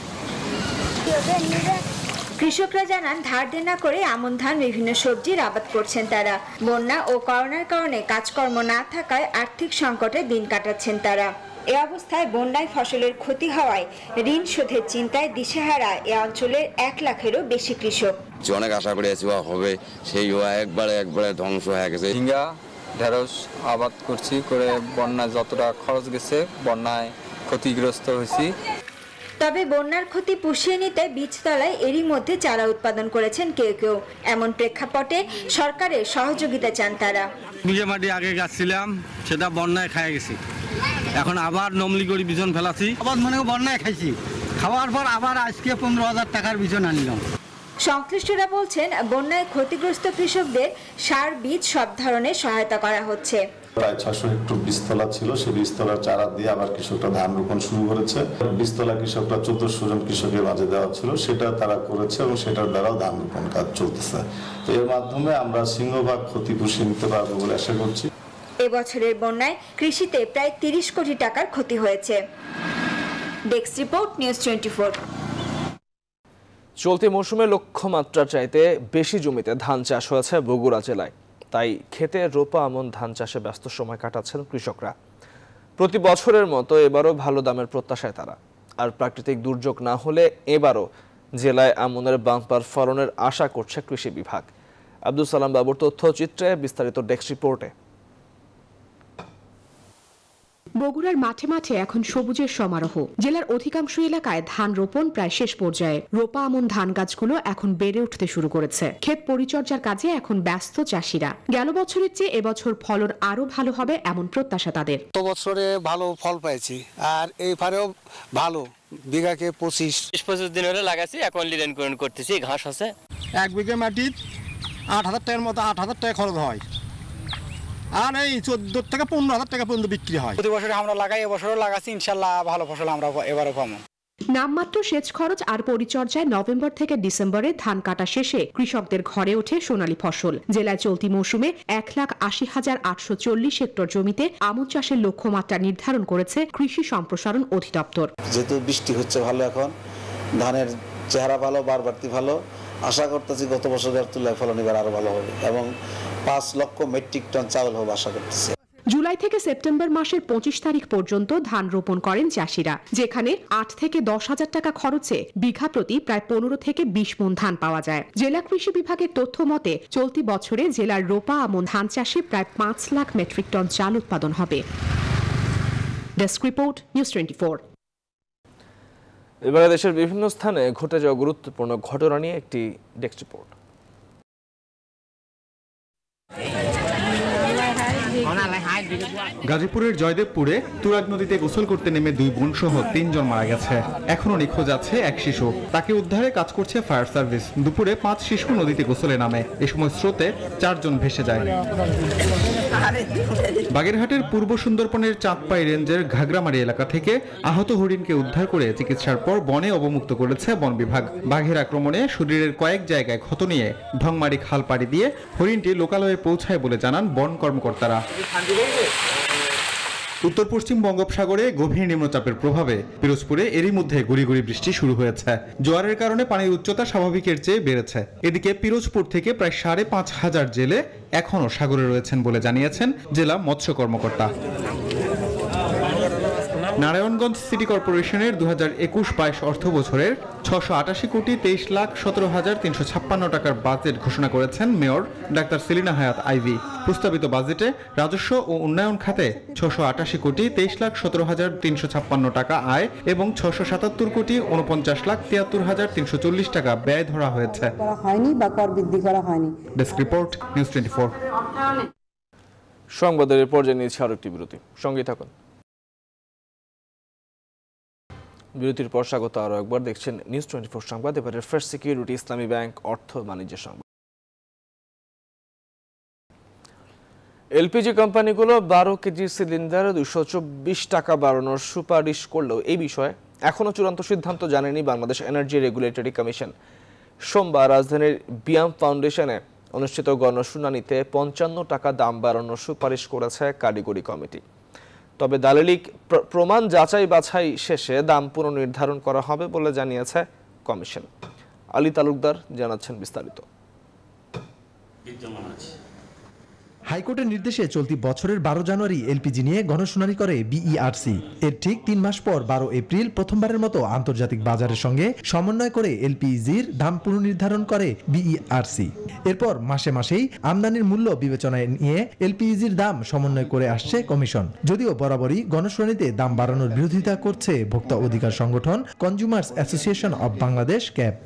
কৃষকরা জানান, ধার দেনা করে আমন ধান বিভিন্ন সবজির আবাদ করছেন তারা। বন্যা ও করোনার কারণে কাজকর্ম না থাকায় আর্থিক সংকটে দিন কাটাচ্ছেন তারা। এ অবস্থায় বন্যায় ফসলের ক্ষতি হওয়ায় ঋণ শোধের চিন্তায় দিশেহারা এ অঞ্চলের 1 লাখেরও বেশি কৃষক। অনেক আশা করে হবে, সেই একবারে ধ্বংস হয়ে গেছে। ঝিঙ্গা, ঢেঁড়স আবাদ করছি করে বন্যায় যতটা খরচ গেছে, বন্যায় ক্ষতিগ্রস্ত হয়েছি। তবে বন্যার ক্ষতি পুষিয়ে নিতে বীজতলায় এরই মধ্যে চারা উৎপাদন করেছেন কেউ কেউ। এমন প্রেক্ষাপটে সরকারের সহযোগিতা চান তারা। নিজে মাটি আগে গাছছিলাম, সেটা বন্যায় খাই গেছি। এখন আবার নমলি করে বিজন ফেলাছি, আবার মনে বন্যায় খাইছি। খাওয়ার পর আবার আজকে 15,000 টাকার বিজন আনলাম। সংশ্লিষ্টরা বলছেন, বন্যায় ক্ষতিগ্রস্ত কৃষকদের সার, বীজ সব ধরনের সহায়তা করা হচ্ছে। প্রায় 600 হেক্টর বীজতলা ছিল, সেই বীজতলার চারা দিয়ে আবার কৃষকরা ধান রোপণ শুরু করেছে। বীজতলা কৃষকরা 1400 জন কৃষকের মাঝে দেওয়া ছিল, সেটা তারা করেছে এবং সেটার দ্বারাও ধান রোপণ কাজ চলতেছে। তো এর মাধ্যমে আমরা সিংহভাগ ক্ষতি পুষিয়ে নিতে পারবো বলে আশা করছি। এবছরের বন্যায় কৃষিতে প্রায় 30 কোটি টাকার ক্ষতি হয়েছে। Desk report, news 24। চলতি মৌসুমে লক্ষ্যমাত্রার চাইতে বেশি জমিতে ধান চাষ হয়েছে বগুড়া জেলায়। তাই খেতে রোপা আমন ধান চাষে ব্যস্ত সময় কাটাচ্ছেন কৃষকরা। প্রতি বছরের মতো এবারও ভালো দামের প্রত্যাশায় তারা। আর প্রাকৃতিক দুর্যোগ না হলে এবারও জেলায় আমনের বাম্পার ফলনের আশা করছে কৃষি বিভাগ। আব্দুল সালাম বাবুর তথ্যচিত্রে বিস্তারিত ডেস্ক রিপোর্টে। বগুড়ার মাঠে মাঠে এখন সবুজের সমারোহ। জেলার অধিকাংশ এলাকায় ধান রোপণ প্রায় শেষ পর্যায়ে। রোপা আমন ধান গাছগুলো এখন বেড়ে উঠতে শুরু করেছে। ক্ষেত পরিচর্যার কাজে এখন ব্যস্ত চাষিরা। গেল বছরের চেয়ে এবছর ফলন আরো ভালো হবে এমন প্রত্যাশা তাদের। তো বছরে ভালো ফল পাইছি, আর এইবারেও ভালো। বিঘাকে 25 দিন হলে লাগাচ্ছি, এখন লিডেন করতেছি, ঘাস আছে। 1 বিঘা মাটির 8,000 টাকার মতো 8,000 টাকা খরচ হয়, আর এই 14 থেকে 15,000 টাকা পর্যন্ত বিক্রি হয়। প্রতি বছরে আমরা লাগাই, এবছরও লাগাচ্ছি, ইনশাল্লাহ ভালো ফসল আমরা এবারও পাবো। নামমাত্র সেচ খরচ আর পরিচর্যায় নভেম্বর থেকে ডিসেম্বরে ধান কাটা শেষে কৃষকদের ঘরে ওঠে সোনালী ফসল। জেলায় চলতি মৌসুমে 1,80,840 হেক্টর জমিতে আমন চাষের লক্ষ্যমাত্রা নির্ধারণ করেছে কৃষি সম্প্রসারণ অধিদপ্তর। যেহেতু বৃষ্টি হচ্ছে ভালো, এখন ধানের চেহারা ভালো, বাড়তি ভালো। আশা করতেছি গত বছরের তুলনায় ফলন এবার আরো ভালো হবে এবং 5 লক্ষ মেট্রিক টন চাউল হবে আশা করতেছি। জুলাই থেকে সেপ্টেম্বর মাসের 25 তারিখ পর্যন্ত ধান রোপণ করেন চাষিরা, যেখানে 8 থেকে 10,000 টাকা খরচে বিঘা প্রতি প্রায় 15 থেকে 20 মণ ধান পাওয়া যায়। জেলা কৃষি বিভাগের তথ্য মতে চলতি বছরে জেলার রোপা আমন ধান চাষে প্রায় 5 লাখ মেট্রিক টন চাল উৎপাদন হবে। Desk report, news 24। এবারে দেশের বিভিন্ন স্থানে ঘটে যাওয়া গুরুত্বপূর্ণ ঘটনা নিয়ে একটি ডেস্ক রিপোর্ট। গাজীপুরের জয়দেবপুরে তুরাগ নদীতে গোসল করতে নেমে 2 বোন সহ 3 জন মারা গেছে। এখনো নিখোঁজ আছে এক শিশু। তাকে উদ্ধারে কাজ করছে ফায়ার সার্ভিস। দুপুরে 5 শিশু নদীতে গোসলে নামে। এ সময় স্রোতে 4 জন ভেসে যায়। বাগেরহাটের পূর্ব সুন্দরবনের চাঁদপাই রেঞ্জের ঘাগরামারি এলাকা থেকে আহত হরিণকে উদ্ধার করে চিকিৎসার পর বনে অবমুক্ত করেছে বন বিভাগ। বাঘের আক্রমণে শরীরের কয়েক জায়গায় ক্ষত নিয়ে ঢংমারি খাল পাড়ি দিয়ে হরিণটি লোকালয়ে পৌঁছায় বলে জানান বন কর্মকর্তারা। উত্তর পশ্চিম বঙ্গোপসাগরে গভীর নিম্নচাপের প্রভাবে পিরোজপুরে এরই মধ্যে গুড়ি গুড়ি বৃষ্টি শুরু হয়েছে। জোয়ারের কারণে পানির উচ্চতা স্বাভাবিকের চেয়ে বেড়েছে। এদিকে পিরোজপুর থেকে প্রায় 5,500 জেলে এখনও সাগরে রয়েছেন বলে জানিয়েছেন জেলা মৎস্য কর্মকর্তা। নারায়ণগঞ্জ সিটি কর্পোরেশনের 2021-22 অর্থ বছরের 688 কোটি 23,17,356 টাকার বাজেট ঘোষণা করেছেন মেয়র ডাক্তার সেলিনা হায়াত আইভি। প্রস্তাবিত বাজেটে রাজস্ব ও উন্নয়ন খাতে 688 কোটি 23,17,356 টাকা আয় এবং 677 কোটি 49,73,340 টাকা ব্যয় ধরা হয়েছে। Desk report, news 24। সংবাদের পর্যায়ে নিয়েছি আরেকটি বিরতি, সঙ্গে থাকুন। বিরতির পর স্বাগত আরও একবার, দেখছেন নিউজ 24 সংবাদ। এবারে ফার্স্ট সিকিউরিটি ইসলামী ব্যাংক অর্থ বাণিজ্য সংবাদ। এলপিজি কোম্পানিগুলো 12 কেজি সিলিন্ডার 224 টাকা বাড়ানোর সুপারিশ করলেও এই বিষয়ে এখনও চূড়ান্ত সিদ্ধান্ত জানেনি বাংলাদেশ এনার্জি রেগুলেটরি কমিশন। সোমবার রাজধানীর বিয়াম ফাউন্ডেশনে অনুষ্ঠিত গণশুনানিতে 55 টাকা দাম বাড়ানোর সুপারিশ করেছে কারিগরি কমিটি। তবে দালিলিক প্রমাণ যাচাই বাছাই শেষে দাম পুনর্নির্ধারণ করা হবে বলে জানিয়েছে কমিশন। আলী তালুকদার জানাচ্ছেন বিস্তারিত। হাইকোর্টের নির্দেশে চলতি বছরের 12 জানুয়ারি এলপিজি নিয়ে গণশুনানি করে বিইআরসি। এর ঠিক 3 মাস পর 12 এপ্রিল প্রথমবারের মতো আন্তর্জাতিক বাজারের সঙ্গে সমন্বয় করে এলপিজির দাম পুনর্নির্ধারণ করে বিইআরসি। এরপর মাসে মাসেই আমদানির মূল্য বিবেচনায় নিয়ে এলপিজির দাম সমন্বয় করে আসছে কমিশন। যদিও বরাবরই গণশুনানিতে দাম বাড়ানোর বিরোধিতা করছে ভোক্তা অধিকার সংগঠন consumers association of Bangladesh CAB.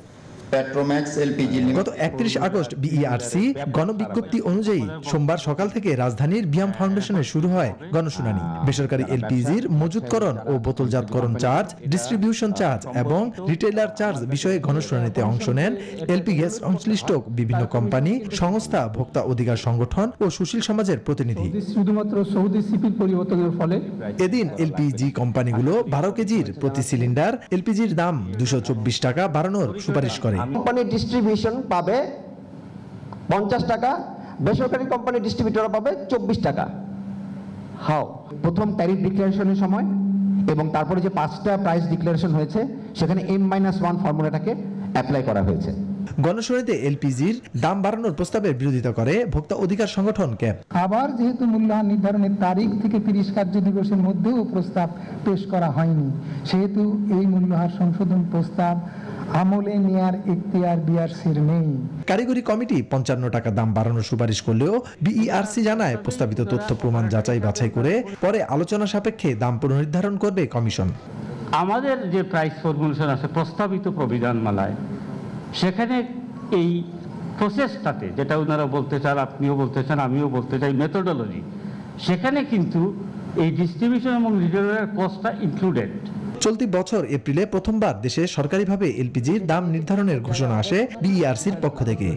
গত 31 আগস্ট বিইআরসি গণবিজ্ঞপ্তি অনুযায়ী সোমবার সকাল থেকে রাজধানীর বিয়াম ফাউন্ডেশনে শুরু হয় গণশুনানি। বেসরকারি এলপিজির মজুতকরণ ও বোতলজাতকরণ চার্জ, ডিস্ট্রিবিউশন চার্জ এবং রিটেইলার চার্জ বিষয়ে গণশুনানিতে অংশ নেন এলপি গ্যাস সংশ্লিষ্ট বিভিন্ন কোম্পানি, সংস্থা, ভোক্তা অধিকার সংগঠন ও সুশীল সমাজের প্রতিনিধি। শুধুমাত্র সৌদি সিপির পরিবর্তনের ফলে এদিন এলপিজি কোম্পানিগুলো 12 কেজির প্রতি সিলিন্ডার এলপিজির দাম 224 টাকা বাড়ানোর সুপারিশ করে। কোম্পানি ডিস্ট্রিবিউশন পাবে 50 টাকা, বেসরকারি কোম্পানি ডিস্ট্রিবিউটর পাবে 24 টাকা। হাও প্রথম ট্যারিফ ডিক্লারেশনের সময় এবং তারপরে যে 5টা প্রাইস ডিক্লারেশন হয়েছে সেখানে M-1 ফর্মুলাটাকে অ্যাপ্লাই করা হয়েছে। গণশুনানিতে এলপিজির দাম বাড়ানোর প্রস্তাবের বিরোধিতা করে ভোক্তা অধিকার সংগঠন ক্যাব। আবার যেহেতু মূল্যায়ন নির্ধারণের তারিখ থেকে 30 কার্য দিবসের মধ্যেও প্রস্তাব পেশ করা হয়নি, সেহেতু এই মূল্যহার সংশোধন প্রস্তাব আমলে নেয়ার এখতিয়ার বিআরসির নেই। কারিগরি কমিটি 55 টাকা দাম বাড়ানোর সুপারিশ করলেও বিইআরসি জানায় প্রস্তাবিত তথ্য প্রমাণ যাচাই বাছাই করে পরে আলোচনা সাপেক্ষে দাম পুনর্নির্ধারণ করবে কমিশন। আমাদের যে প্রাইস ফর্মুলেশন আছে প্রস্তাবিত প্রবিধানমালায়, সেখানে এই প্রসেসটাতে যেটা ওনারা বলতে চান, আপনিও বলতে চান, আমিও বলতে চাই, মেথোডোলজি, সেখানে কিন্তু এই ডিস্ট্রিবিউশন এবং রিটেইলের কস্টটা ইনক্লুডেড। চলতি বছর এপ্রিলে প্রথমবার দেশে সরকারিভাবে এলপিজির দাম নির্ধারণের ঘোষণা আসে বিইআরসির পক্ষ থেকে।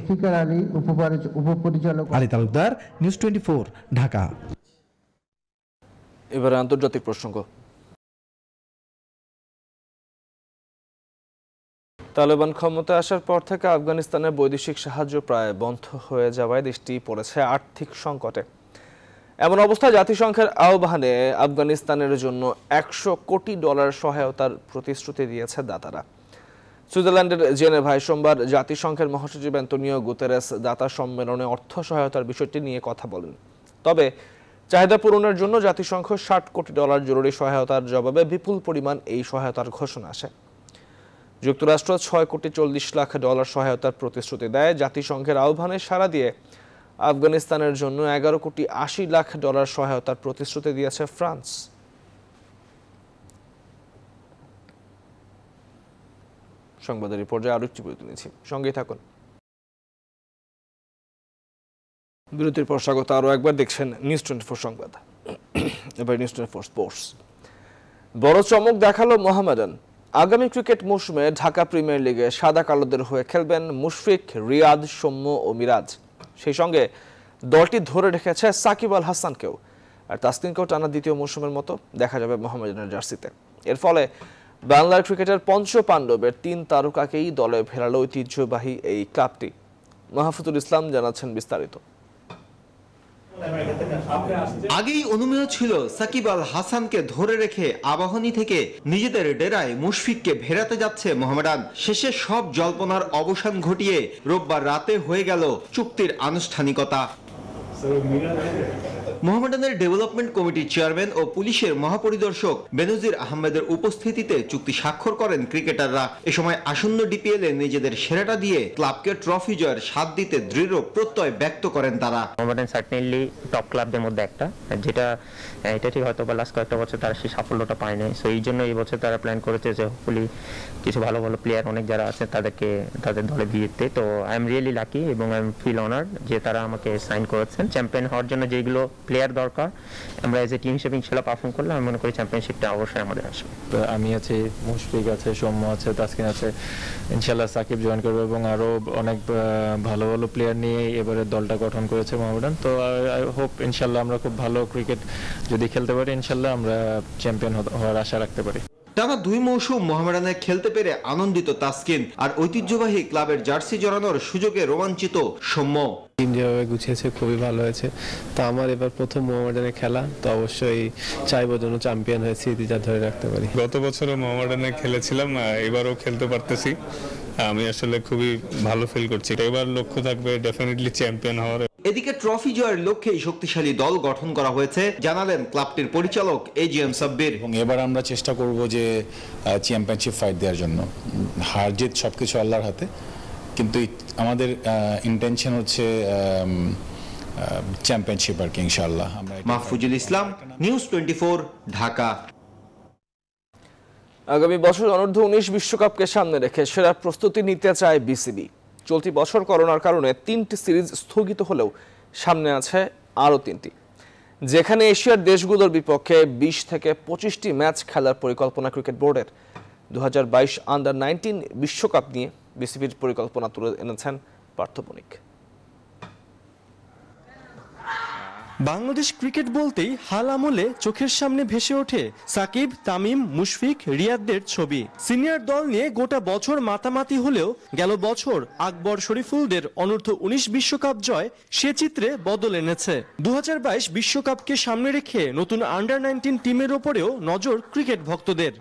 আলী তালুকদার, নিউজ 24, ঢাকা। এবারে আন্তর্জাতিক প্রসঙ্গ। তালেবান ক্ষমতায় আসার পর থেকে আফগানিস্তানের বৈদেশিক সাহায্য প্রায় বন্ধ হয়ে যাওয়ায় দেশটি পড়েছে আর্থিক সংকটে। এমন অবস্থায় জাতিসংঘের আহ্বানে আফগানিস্তানের জন্য $100 কোটি সহায়তার প্রতিশ্রুতি দিয়েছে দাতারা। সুইজারল্যান্ডের জেনেভায় সোমবার জাতিসংঘের মহাসচিব অ্যান্তোনিও গুতেরেস দাতা সম্মেলনে অর্থ সহায়তার বিষয়টি নিয়ে কথা বলেন। তবে চাহিদা পূরণের জন্য জাতিসংঘ $60 কোটি জরুরি সহায়তার জবাবে বিপুল পরিমাণ এই সহায়তার ঘোষণা আসে। যুক্তরাষ্ট্র $6 কোটি 40 লাখ সহায়তার প্রতিশ্রুতি দেয়। জাতিসংঘের আহ্বানে সাড়া দিয়ে আফগানিস্তানের জন্য $11 কোটি 80 লাখ সহায়তার প্রতিশ্রুতি দিয়েছে ফ্রান্স। সংবাদের এই পর্যায়ে আরো একটি বিরতি নিচ্ছি, সঙ্গেই থাকুন। বিরতির পর স্বাগত আরো একবার, দেখছেন নিউজ 24 সংবাদ। এবার নিউজ 24 স্পোর্টস। বড় চমক দেখালো মোহামেডান। আগামী ক্রিকেট মৌসুমে ঢাকা প্রিমিয়ার লিগে সাদা কালোদের হয়ে খেলবেন মুশফিক, রিয়াদ, সৌম্য ও মিরাজ। সেই সঙ্গে দলটি ধরে রেখেছে সাকিব আল হাসানকেও, আর তাসকিনকেও টানা দ্বিতীয় মৌসুমের মতো দেখা যাবে মোহামেডানের জার্সিতে। এর ফলে বাংলার ক্রিকেটের পঞ্চপাণ্ডবের 3 তারকাকেই দলে ফেরালো ঐতিহ্যবাহী এই ক্লাবটি। মাহফুজুল ইসলাম জানাচ্ছেন বিস্তারিত। আগেই অনুমেয় ছিল সাকিব আল হাসানকে ধরে রেখে আবাহনী থেকে নিজেদের ডেরায় মুশফিককে ফেরাতে যাচ্ছে মোহামেডান। শেষে সব জল্পনার অবসান ঘটিয়ে রোববার রাতে হয়ে গেল চুক্তির আনুষ্ঠানিকতা। মোহামেডানের ডেভেলপমেন্ট কমিটির চেয়ারম্যান ও পুলিশের মহাপরিদর্শক বেনজির আহমেদের উপস্থিতিতে চুক্তি স্বাক্ষর করেন ক্রিকেটাররা। এ সময় আসন্ন ডিপিএল এ নিজেদের সেরাটা দিয়ে ক্লাবকে ট্রফি জয়ের স্বাদ দিতে দৃঢ় প্রত্যয় ব্যক্ত করেন তারা। মোহামেডান সার্টেনলি টপ ক্লাবদের মধ্যে একটা, যেটা এটা ঠিক হয়তো বা লাস্ট কয়েকটা বছর তারা সেই সাফল্যটা পায় নাই। সো এই জন্য এই বছর তারা প্ল্যান করেছে যে হোপফুলি কিছু ভালো ভালো প্লেয়ার অনেক যারা আছে তাদেরকে তাদের দলে দিতে। তো আই এম রিয়েলি লাকি এবং আই এম ফিল অনার্ড যে তারা আমাকে সাইন করেছেন। চ্যাম্পিয়ন হওয়ার জন্য যেগুলো প্লেয়ার দরকার আমরা এজ এ টিম হিসেবে ইনশাল্লাহ পারফর্ম করলে আমি মনে করি চ্যাম্পিয়নশিপটা অবশ্যই আমাদের আসবে। আমি আছি, মুশফিক আছে, সৌম্য আছে, তাসকিন আছে, ইনশাল্লাহ সাকিব জয়েন করবে এবং আরও অনেক ভালো ভালো প্লেয়ার নিয়ে এবারে দলটা গঠন করেছে মোহামেডান। তো আই হোপ ইনশাল্লাহ আমরা খুব ভালো ক্রিকেট যদি খেলতে পারি ইনশাল্লাহ আমরা চ্যাম্পিয়ন হওয়ার আশা রাখতে পারি। টানা 2 মৌসুম মোহামেডানে খেলতে পেরে আনন্দিত তাসকিন, আর ঐতিহ্যবাহী ক্লাবের জার্সি জড়ানোর সুযোগে রোমাঞ্চিত সৌম্য। টিম যেভাবে গুছিয়েছে খুবই ভালো হয়েছে। তো আমার এবার প্রথম মোহামেডানে খেলা, তো অবশ্যই চাইবো যেন চ্যাম্পিয়ন হয়ে স্মৃতিটা ধরে রাখতে পারি। গত বছরও মোহামেডানে খেলেছিলাম, এবারও খেলতে পারতেছি, আমি আসলে খুবই ভালো ফিল করছি। এবার লক্ষ্য থাকবে ডেফিনেটলি চ্যাম্পিয়ন হওয়ার। এদিকে ট্রফি জয়ের লক্ষ্যেই শক্তিশালী দল গঠন করা হয়েছে জানালেন ক্লাবটির পরিচালক এজিএম সাব্বির। এবং এবার আমরা চেষ্টা করব যে চ্যাম্পিয়নশিপ ফাইট দেওয়ার জন্য। হার জিত সবকিছু আল্লাহর হাতে, কিন্তু আমাদের ইন্টেনশন হচ্ছে চ্যাম্পিয়নশিপ আর কি ইনশাআল্লাহ। মাহফুজুল ইসলাম, নিউজ 24, ঢাকা। আগামী বছর অনূর্ধ্ব-19 বিশ্বকাপকে সামনে রেখে সেরা প্রস্তুতি নিতে চায় বিসিবি। চলতি বছর করোনার কারণে 3টি সিরিজ স্থগিত হলেও সামনে আছে আরও 3টি, যেখানে এশিয়ার দেশগুলোর বিপক্ষে 20 থেকে 25টি ম্যাচ খেলার পরিকল্পনা ক্রিকেট বোর্ডের। 2022 আন্ডার-19 বিশ্বকাপ নিয়ে বিসিবির পরিকল্পনা তুলে এনেছেন পার্থ বণিক। বাংলাদেশ ক্রিকেট বলতেই হাল আমলে চোখের সামনে ভেসে ওঠে সাকিব, তামিম, মুশফিক, রিয়াদদের ছবি। সিনিয়র দল নিয়ে গোটা বছর মাতামাতি হলেও গেল বছর আকবর শরীফুলদের অনূর্ধ্ব-19 বিশ্বকাপ জয় সে চিত্রে বদল এনেছে। 2022 বিশ্বকাপকে সামনে রেখে নতুন আন্ডার-19 টিমের ওপরেও নজর ক্রিকেট ভক্তদের।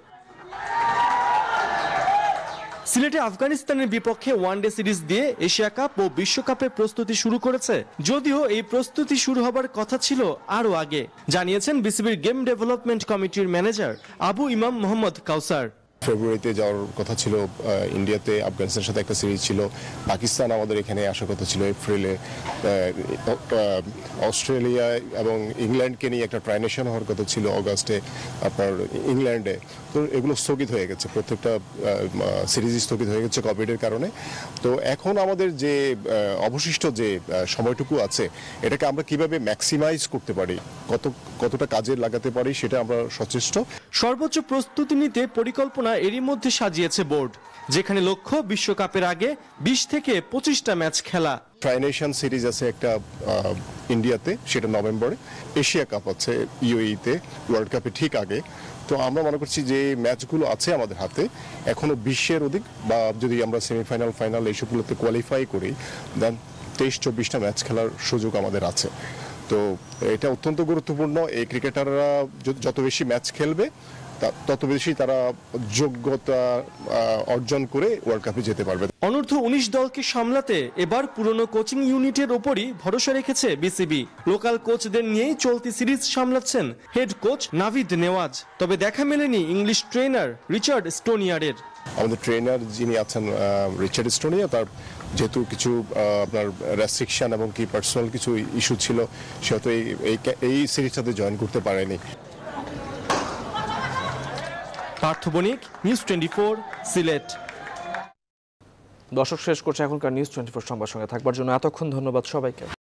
সিলেটে আফগানিস্তানের বিপক্ষে ওয়ানডে সিরিজ দিয়ে এশিয়া কাপ ও বিশ্বকাপের প্রস্তুতি শুরু করেছে, যদিও এই প্রস্তুতি শুরু হবার কথা ছিল আরও আগে, জানিয়েছেন বিসিবির গেম ডেভেলপমেন্ট কমিটির ম্যানেজার আবু ইমাম মোহাম্মদ কাউসার। ফেব্রুয়ারিতে যাওয়ার কথা ছিল ইন্ডিয়াতে, আফগানিস্তানের সাথে একটা সিরিজ ছিল, পাকিস্তান আমাদের এখানে আসার কথা ছিল এপ্রিলে, অস্ট্রেলিয়া এবং ইংল্যান্ডকে নিয়ে একটা ট্রাইনেশন হওয়ার কথা ছিল অগাস্টে আপনার ইংল্যান্ডে। তো এগুলো স্থগিত হয়ে গেছে, প্রত্যেকটা সিরিজ স্থগিত হয়ে গেছে কোভিডের কারণে। তো এখন আমাদের যে অবশিষ্ট যে সময়টুকু আছে এটাকে আমরা কিভাবে ম্যাক্সিমাইজ করতে পারি, কতটা কাজে লাগাতে পারি সেটা আমরা সচেষ্ট। সর্বোচ্চ প্রস্তুতি নিতে পরিকল্পনা এরই মধ্যে সাজিয়েছে বোর্ড, যেখানে লক্ষ্য বিশ্বকাপের আগে 20 থেকে 25টা ম্যাচ খেলা। ট্রাইনেশন সিরিজ আছে একটা ইন্ডিয়াতে, সেটা নভেম্বরে। এশিয়া কাপ আছে ইউএইতে, ওয়ার্ল্ড কাপে ঠিক আগে। তো আমরা মনে করছি যে ম্যাচগুলো আছে আমাদের হাতে এখনো 20-এর অধিক, বা যদি আমরা সেমিফাইনাল, ফাইনাল এইসবগুলোতে কোয়ালিফাই করি দেন 23-24টা ম্যাচ খেলার সুযোগ আমাদের আছে। তো এটা অত্যন্ত গুরুত্বপূর্ণ। এই ক্রিকেটাররা যত বেশি ম্যাচ খেলবে তত বেশি তারা যোগ্যতা অর্জন করে ওয়ার্ল্ড কাপে যেতে পারবে। অনূর্ধ্ব-19 দলকে সামলাতে এবার পুরনো কোচিং ইউনিটের ওপরই ভরসা রেখেছে বিসিবি। লোকাল কোচদের নিয়েই চলতি সিরিজ সামলাচ্ছেন হেড কোচ নাভিদ নেওয়াজ। তবে দেখা মেলেনি ইংলিশ ট্রেনার রিচার্ড স্টোনিয়ারের। আমাদের ট্রেনার যিনি আছেন রিচার্ড স্টোনিয়া, তার যেহেতু কিছু আপনার রেস্ট্রিকশন এবং কি পার্সোনাল কিছু ইস্যু ছিল, সেহেতু এই সিরিজটাতে জয়েন করতে পারেনি। পার্থ বণিক, নিউজ 24, সিলেট। দর্শক, শেষ করছে এখনকার নিউজ 24 সংবাদ। সঙ্গে থাকবার জন্য এতক্ষণ ধন্যবাদ সবাইকে।